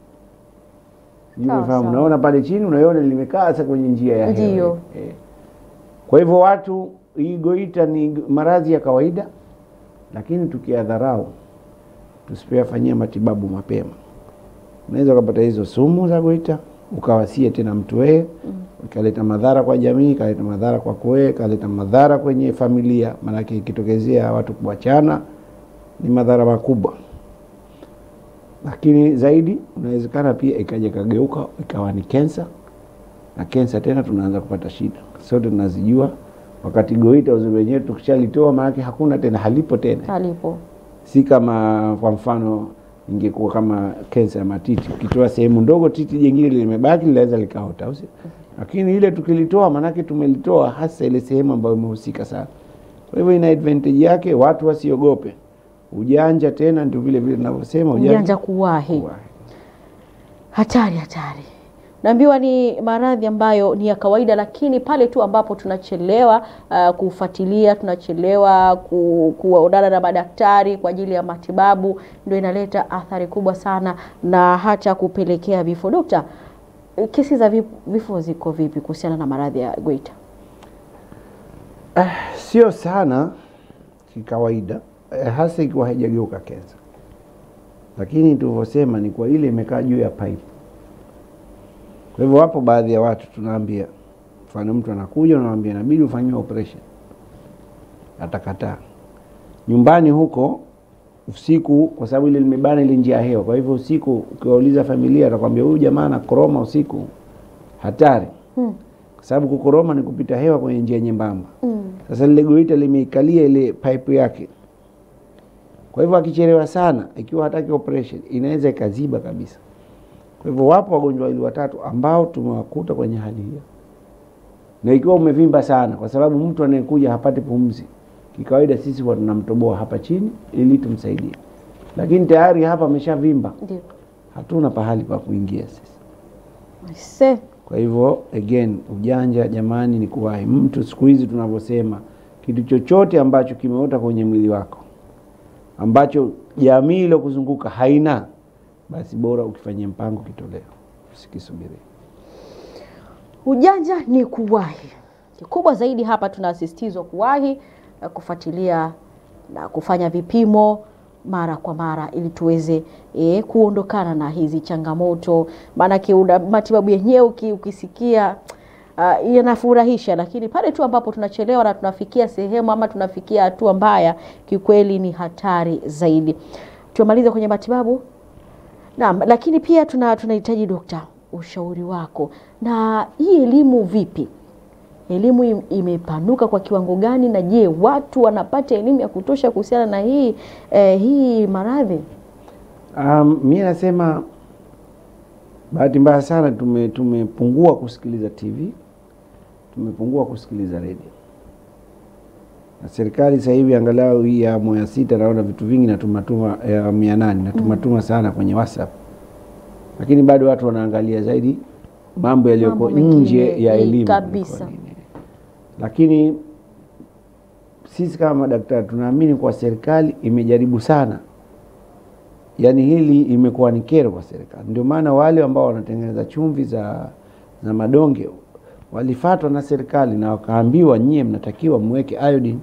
Unafahamu, unaona pale chini unaiona limekaa sasa kwenye njia ya hewa. Kwa hivyo watu, hii goita ni maradhi ya kawaida, lakini tukiadharau, tusipofanyia matibabu mapema, unaweza kupata hizo sumu za goita, ukawasie tena mtu wewe, ikaleta madhara kwa jamii, ikaleta madhara kwa wewe, ikaleta madhara kwenye familia. Maana ikitokezea watu kuachana ni madhara makubwa. Lakini zaidi unawezekana pia ikaja kageuka ikawa ni cancer, na cancer tena tunaanza kupata shida. Sote tunazijua wakati goita uzuri wenyewe tukishalitoa maana hakuna tena, halipo tena. Halipo. Si kama kwa mfano ingekuwa kama cancer ya matiti, ukitoa sehemu ndogo titi jingine limebaki linaweza likaota, au lakini ile tukilitoa maana tumelitoa hasa ile sehemu ambayo imehusika sana. Kwa hivyo ina advantage yake, watu wasiogope. Ujanja tena ndio vile tunavyosema ujanja kuwahi. Hatari. Naambiwa ni maradhi ambayo ni ya kawaida, lakini pale tu ambapo tunachelewa kufuatilia, tunachelewa kuonana na madaktari kwa ajili ya matibabu, ndio inaleta athari kubwa sana na hata kupelekea vifo. Dokta, kesi za vifo ziko vipi kuhusiana na maradhi ya goita? Sio sana kikawaida, hasa ikiwa haijageuka cancer. Lakini tulivyosema ni kwa ile imekaa juu ya pipe. Kwa hivyo wapo baadhi ya watu tunaambia, mfano mtu anakuja unamwambia inabidi ufanywe operation, atakataa. Nyumbani huko usiku, kwa sababu ile limebana ile njia ya hewa, kwa hivyo usiku ukiwauliza familia atakwambia huyu jamaa anakoroma usiku, hatari. Kwa sababu kukoroma ni kupita hewa kwenye njia nyembamba. Sasa lile goita limeikalia ile pipe yake. Kwa hivyo akichelewa sana, ikiwa hataki operation, inaweza ikaziba kabisa. Kwa hivyo wapo wagonjwa wale watatu ambao tumewakuta kwenye hali hiyo. Na ikiwa umevimba sana, kwa sababu mtu anayekuja hapati pumzi, kikawaida sisi huwa tunamtoboa hapa chini ili tumsaidie. Lakini tayari hapa ameshavimba. Ndio. Hatuna pahali pa kuingia sisi. Kwa hivyo again, ujanja jamani ni kuwahi. Mtu siku hizi tunavyosema, kitu chochote ambacho kimeota kwenye mwili wako, ambacho jamii ile kuzunguka haina, basi bora ukifanyia mpango kitoleo, usikisubiri. Ujanja ni kuwahi. Kikubwa zaidi hapa tunasisitizwa kuwahi, kufuatilia na kufanya vipimo mara kwa mara ili tuweze kuondokana na hizi changamoto. Maana matibabu yenyewe ukisikia yanafurahisha, lakini pale tu ambapo tunachelewa na tunafikia sehemu ama tunafikia hatua mbaya, kikweli ni hatari zaidi. Tumalize kwenye matibabu. Naam, lakini pia tunahitaji dokta, ushauri wako. Na hii elimu vipi? Elimu imepanuka kwa kiwango gani, na je, watu wanapata elimu ya kutosha kuhusiana na hii maradhi? Mimi nasema bahati mbaya sana tumepungua kusikiliza TV, tumepungua kusikiliza radio. Na serikali sasa hivi angalau hii ya mwaka 6 naona vitu vingi na tumatuma 800 na tumatuma sana kwenye WhatsApp. Lakini bado watu wanaangalia zaidi mambo yaliyoko nje ya elimu kabisa. Lakini sisi kama madaktari tunaamini kwa serikali imejaribu sana. Yaani hili imekuwa ni kero kwa serikali. Ndio maana wale ambao wanatengeneza chumvi za madonge walifuatwa na serikali na wakaambiwa nyie mnatakiwa mweke iodine,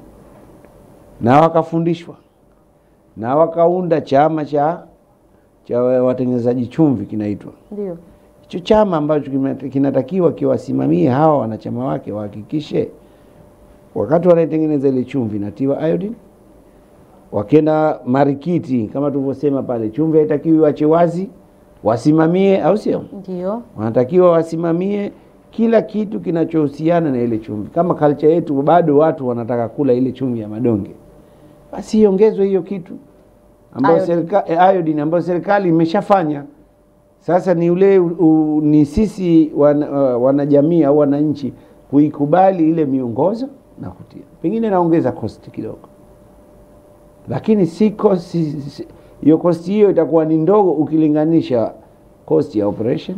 na wakafundishwa na wakaunda chama cha watengenezaji chumvi kinaitwa. Ndio. Hicho chama ambacho kinatakiwa kiwasimamie hawa wanachama wake wahakikishe wakati wanaitengeneza ile chumvi inatiwa iodine. Wakienda marikiti kama tulivyosema pale, chumvi haitakiwi wache wazi, wasimamie, au sio? Ndio. Wanatakiwa wasimamie kila kitu kinachohusiana na ile chumvi. Kama culture yetu bado watu wanataka kula ile chumvi ya madonge, basi iongezwe hiyo kitu ambayo iodine ambayo serikali imeshafanya. Sasa ni ni sisi wanajamii au wananchi kuikubali ile miongozo na kutia. Pengine naongeza cost kidogo, lakini hiyo cost hiyo itakuwa ni ndogo ukilinganisha cost ya operation,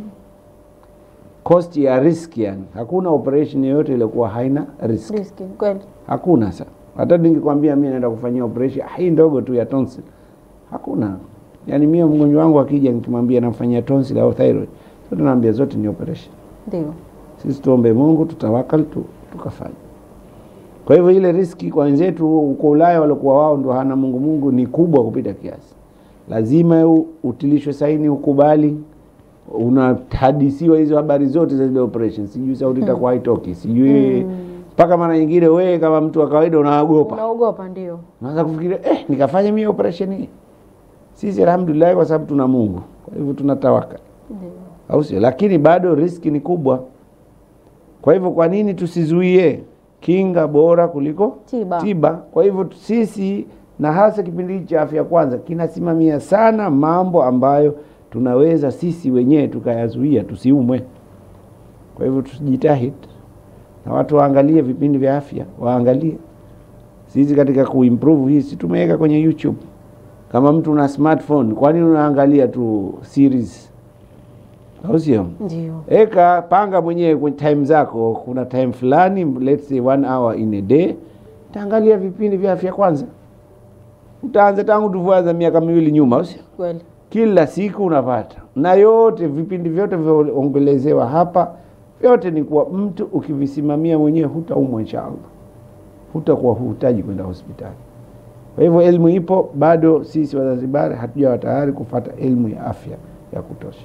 cost ya risk. Yani hakuna operation yoyote ile kuwa haina risk. Kweli hakuna. Sasa hata ningekwambia mimi naenda kufanyia operation hii ndogo tu ya tonsil, hakuna. Yani mimi mgonjwa wangu akija nikimwambia namfanyia tonsil au thyroid, zote naambia zote ni operation. Ndio. Sisi tuombe Mungu, tutawakal tukafanya. Kwa hivyo ile riski kwa wenzetu huko Ulaya walikuwa wao ndio hana Mungu ni kubwa kupita kiasi. Lazima utilishwe saini, ukubali, unahadisiwa hizo habari zote za ile operation. Sijui sauti itakuwa haitoki, sijui mpaka mara nyingine wewe kama mtu wa kawaida unaogopa. Unaogopa ndio. Unaanza kufikiria nikafanya mimi operation hii. Sisi alhamdulillah kwa sababu tuna Mungu. Kwa hivyo tunatawaka. Ndio. Au sio? Lakini bado riski ni kubwa. Kwa hivyo kwa nini tusizuie? Kinga bora kuliko tiba. Kwa hivyo sisi na hasa kipindi cha Afya Kwanza kinasimamia sana mambo ambayo tunaweza sisi wenyewe tukayazuia tusiumwe. Kwa hivyo tujitahidi na watu waangalie vipindi vya afya, waangalie. Sisi katika kuimprove hii tumeweka kwenye YouTube. Kama mtu una smartphone, kwa nini unaangalia tu series? Au sio? Ndio. Eka panga mwenyewe kwa time zako, kuna time fulani, let's say 1 hour in a day, taangalia vipindi vya Afya Kwanza. Utaanza tangu tuvuaza miaka 2 nyuma, au sio? Kweli. Kila siku unapata. Na yote vipindi vyote vinaongelezewa hapa, yote ni kwa mtu ukivisimamia mwenyewe hutaumwa inshallah. Hutakuwa huhitaji kwenda hospitali. Kwa hivyo elimu ipo, bado sisi Wazanzibari hatujawa tayari kufuata elimu ya afya ya kutosha.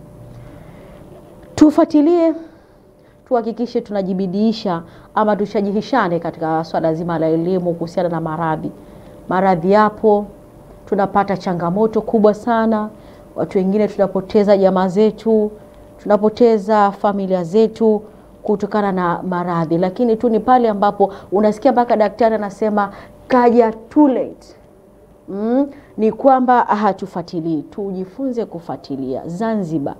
Tufuatilie, tuhakikishe tunajibidiisha ama tushajihishane katika swala zima la elimu kuhusiana na maradhi. Maradhi yapo, tunapata changamoto kubwa sana. Watu wengine tunapoteza jamaa zetu, tunapoteza familia zetu kutokana na maradhi. Lakini tu ni pale ambapo unasikia mpaka daktari anasema kaja too late. Ni kwamba hatufuatilii, tujifunze kufuatilia. Zanzibar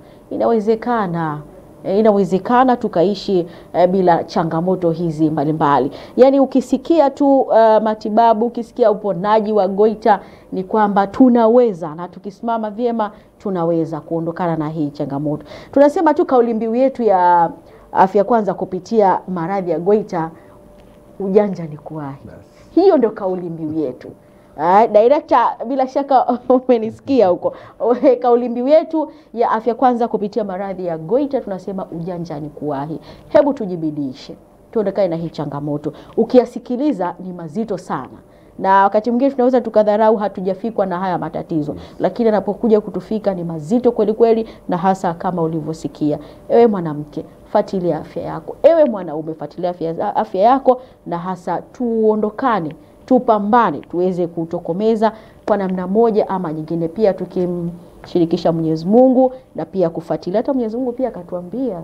inawezekana tukaishi bila changamoto hizi mbalimbali. Yani ukisikia tu matibabu, ukisikia uponaji wa Goita, ni kwamba tunaweza, na tukisimama vyema tunaweza kuondokana na hii changamoto. Tunasema tu kauli mbiu yetu ya Afya Kwanza kupitia maradhi ya Goita, ujanja ni kuwahi. Hiyo ndio kauli mbiu yetu. Director, bila shaka umenisikia huko. Kauli mbiu yetu ya Afya Kwanza kupitia maradhi ya Goita tunasema ujanja ni kuwahi. Hebu tujibidishe, tuondokane na hii changamoto. Ukiyasikiliza ni mazito sana, na wakati mwingine tunaweza tukadharau hatujafikwa na haya matatizo, lakini anapokuja kutufika ni mazito kweli kweli, na hasa kama ulivyosikia. Ewe mwanamke, fuatilia afya yako. Ewe mwanaume, fuatilia afya yako, na hasa tuondokane, tupambane, tuweze kutokomeza kwa namna moja ama nyingine, pia tukimshirikisha Mwenyezi Mungu na pia kufuatilia. Hata Mwenyezi Mungu pia akatuambia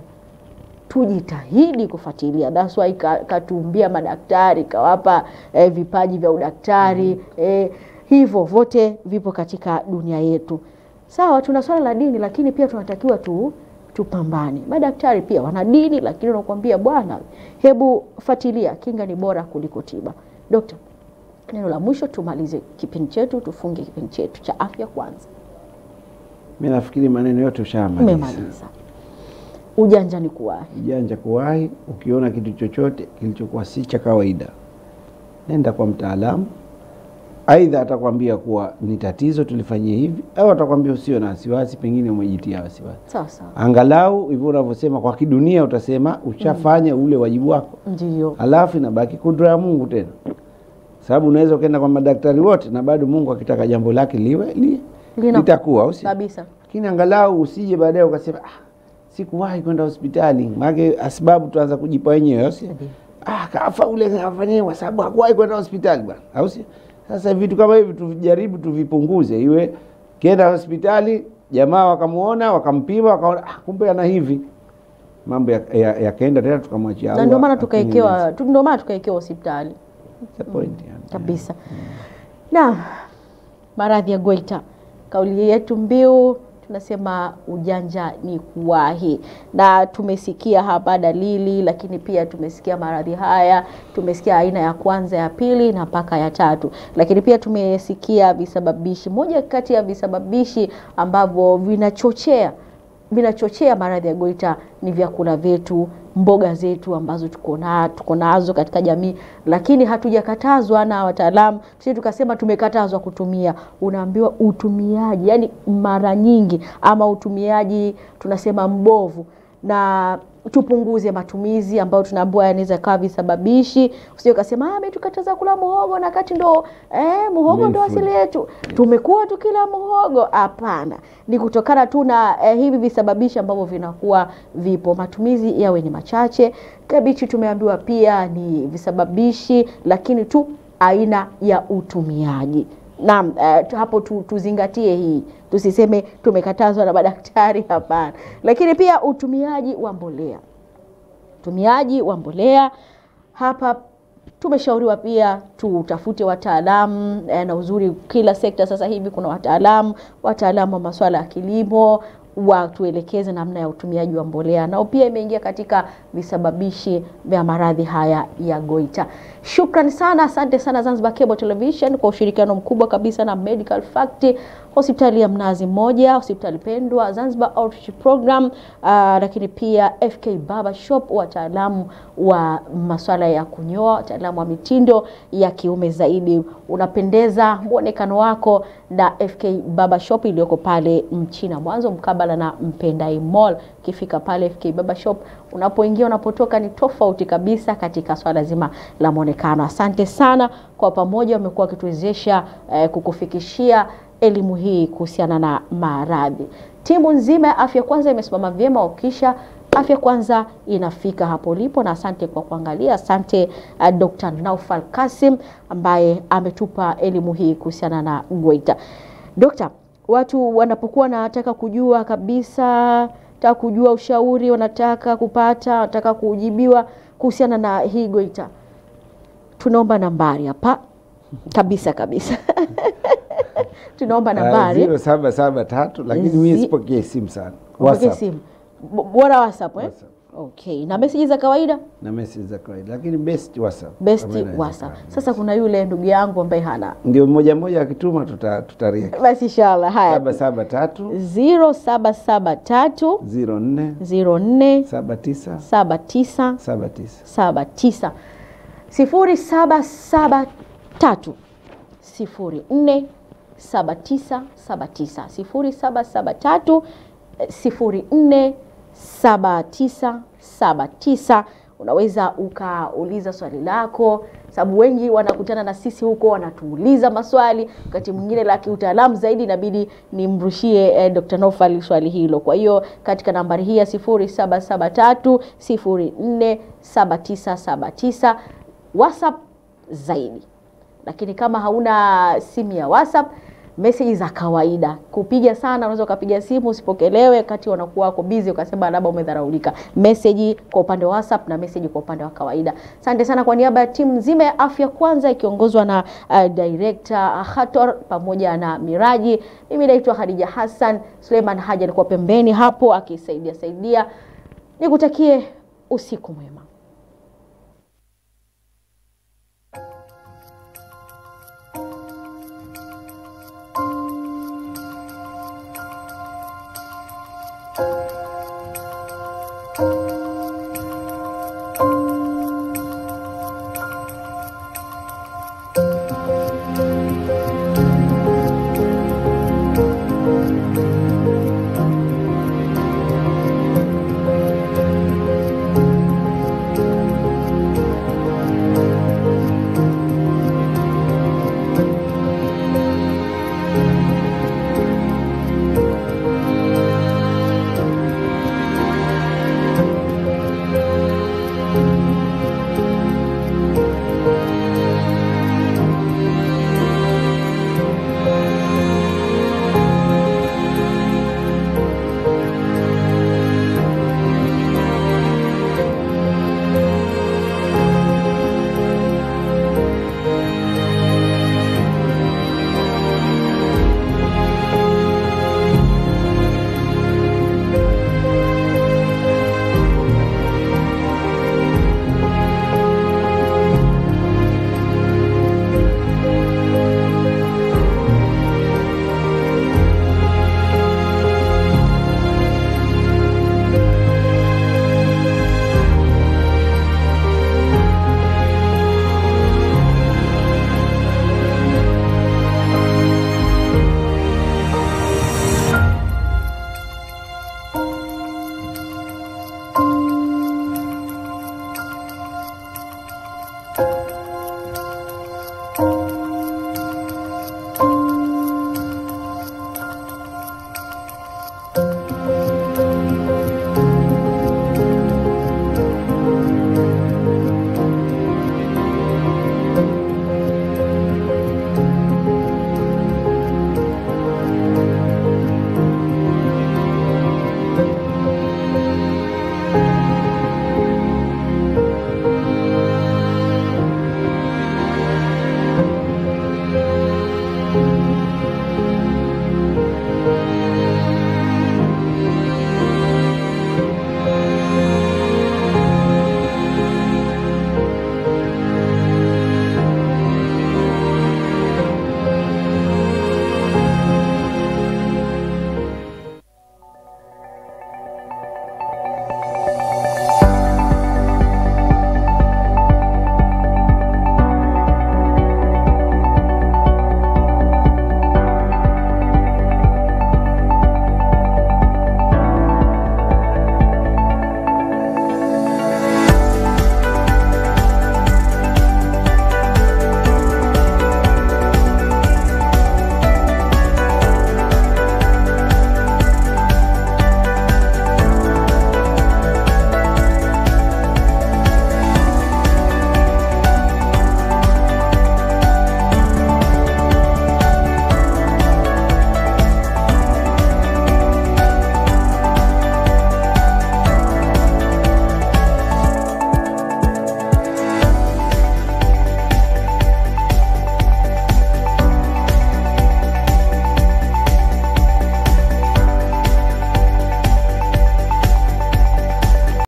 tujitahidi kufuatilia. That's why katumbia madaktari, kawapa vipaji vya udaktari. Hivyo vote vipo katika dunia yetu. Sawa, tuna swala la dini, lakini pia tunatakiwa tupambane. Madaktari pia wana dini, lakini wanakuambia bwana, hebu fuatilia, kinga ni bora kuliko tiba. Dokta, neno la mwisho tumalize kipindi chetu, tufunge kipindi chetu cha Afya Kwanza. Mimi nafikiri maneno yote ushamaliza. Ujanja ni kuwahi. Ujanja kuwahi. Ukiona kitu chochote kilichokuwa si cha kawaida, nenda kwa mtaalamu. Aidha atakwambia kuwa ni tatizo tulifanyie hivi, au atakwambia usio na wasiwasi, pengine umejitia wasiwasi. Sawa sawa. Angalau hivyo unavyosema kwa kidunia utasema ushafanya ule wajibu wako. Ndio. Alafu inabaki kudra ya Mungu tena. Sababu unaweza kwenda kwa madaktari wote na bado Mungu akitaka jambo lake litakuwa au si? Kabisa. Lakini angalau usije baadaye ukasema sikuwahi kwenda hospitali. Maana sababu tuanza kujipa wenyewe, sio? Kafa ule afanye kwa sababu hakuwahi kwenda hospitali bwana. Au si? Sasa vitu kama hivi tujaribu tuvipunguze, iwe kenda hospitali, jamaa wakamuona, wakampima, wakaona kumbe ana hivi. Mambo yakaenda tena tukamwachia Allah. Na ndio maana tukaekewa hospitali. Point Kabisa. Na maradhi ya goita. Kauli yetu mbiu tunasema ujanja ni kuwahi, na tumesikia hapa dalili, lakini pia tumesikia maradhi haya, tumesikia aina ya kwanza, ya pili na mpaka ya tatu, lakini pia tumesikia visababishi. Moja kati ya visababishi ambavyo vinachochea maradhi ya goita ni vyakula vyetu, mboga zetu ambazo tuko nazo katika jamii, lakini hatujakatazwa na wataalamu. Sisi tukasema tumekatazwa kutumia. Unaambiwa utumiaji, yani mara nyingi, ama utumiaji tunasema mbovu, na tupunguze matumizi ambayo tunaambiwa yanaweza kawa visababishi. Usije ukasema mimi tukataza kula muhogo na kati ndo muhogo ndo asili yetu, tumekuwa tukila muhogo. Hapana, ni kutokana tu na hivi visababishi ambavyo vinakuwa vipo. Matumizi yawe ni machache. Kabichi tumeambiwa pia ni visababishi, lakini tu aina ya utumiaji. Naam, hapo tuzingatie hii. Tusiseme tumekatazwa na madaktari, hapana. Lakini pia utumiaji wa mbolea. Utumiaji wa mbolea hapa tumeshauriwa pia tutafute wataalamu, na uzuri kila sekta sasa hivi kuna wataalamu wa masuala ya kilimo, watuelekeze namna ya utumiaji wa mbolea, nao pia imeingia katika visababishi vya maradhi haya ya goita. Shukrani sana, asante sana Zanzibar Cable Television kwa ushirikiano mkubwa kabisa na Medical Fact, hospitali ya Mnazi Mmoja, hospitali pendwa, Zanzibar Outreach Program, lakini pia FK Barber Shop, wataalamu wa masuala ya kunyoa, wataalamu wa mitindo ya kiume zaidi. Unapendeza muonekano wako na FK Barber Shop iliyoko pale Mchina Mwanzo mkabala na Mpendai Mall. Kifika pale FK Barber Shop, unapoingia unapotoka ni tofauti kabisa katika swala zima la muonekano. Asante sana kwa pamoja wamekuwa wakituwezesha kukufikishia elimu hii kuhusiana na maradhi. Timu nzima ya Afya Kwanza imesimama vyema ukisha Afya Kwanza inafika hapo lipo, na asante kwa kuangalia. Asante Dr. Naufal Kasim ambaye ametupa elimu hii kuhusiana na goita. Dr. watu wanapokuwa wanataka kujua kabisa, wanataka kujua ushauri, wanataka kujibiwa kuhusiana na hii goita, tunaomba nambari hapa kabisa. Tunaomba nambari 0773, lakini mimi sipokee simu sana. WhatsApp. Bora WhatsApp. Okay, na message za kawaida? Na message za kawaida, lakini best WhatsApp. Sasa kuna yule ndugu yangu ambaye hana. Ndio mmoja akituma tutareact. Basi inshallah. Haya. 773 0773 04 79 79 0773 04 79 0773 04 7979. Unaweza ukauliza swali lako, sababu wengi wanakutana na sisi huko wanatuuliza maswali, wakati mwingine la kiutaalamu zaidi inabidi nimrushie Dr. Naufal swali hilo. Kwa hiyo katika nambari hii ya 0773 04 7979 WhatsApp zaidi. Lakini kama hauna simu ya WhatsApp, message za kawaida. Kupiga sana, unaweza ukapiga simu usipokelewe wakati wanakuwa wako busy ukasema labda umedharaulika. Message kwa upande wa WhatsApp na message kwa upande wa kawaida. Asante sana kwa niaba ya timu nzima ya Afya Kwanza ikiongozwa na director Khator pamoja na Miraji. Mimi naitwa Khadija Hassan. Suleiman Haji alikuwa pembeni hapo akisaidia. Nikutakie usiku mwema.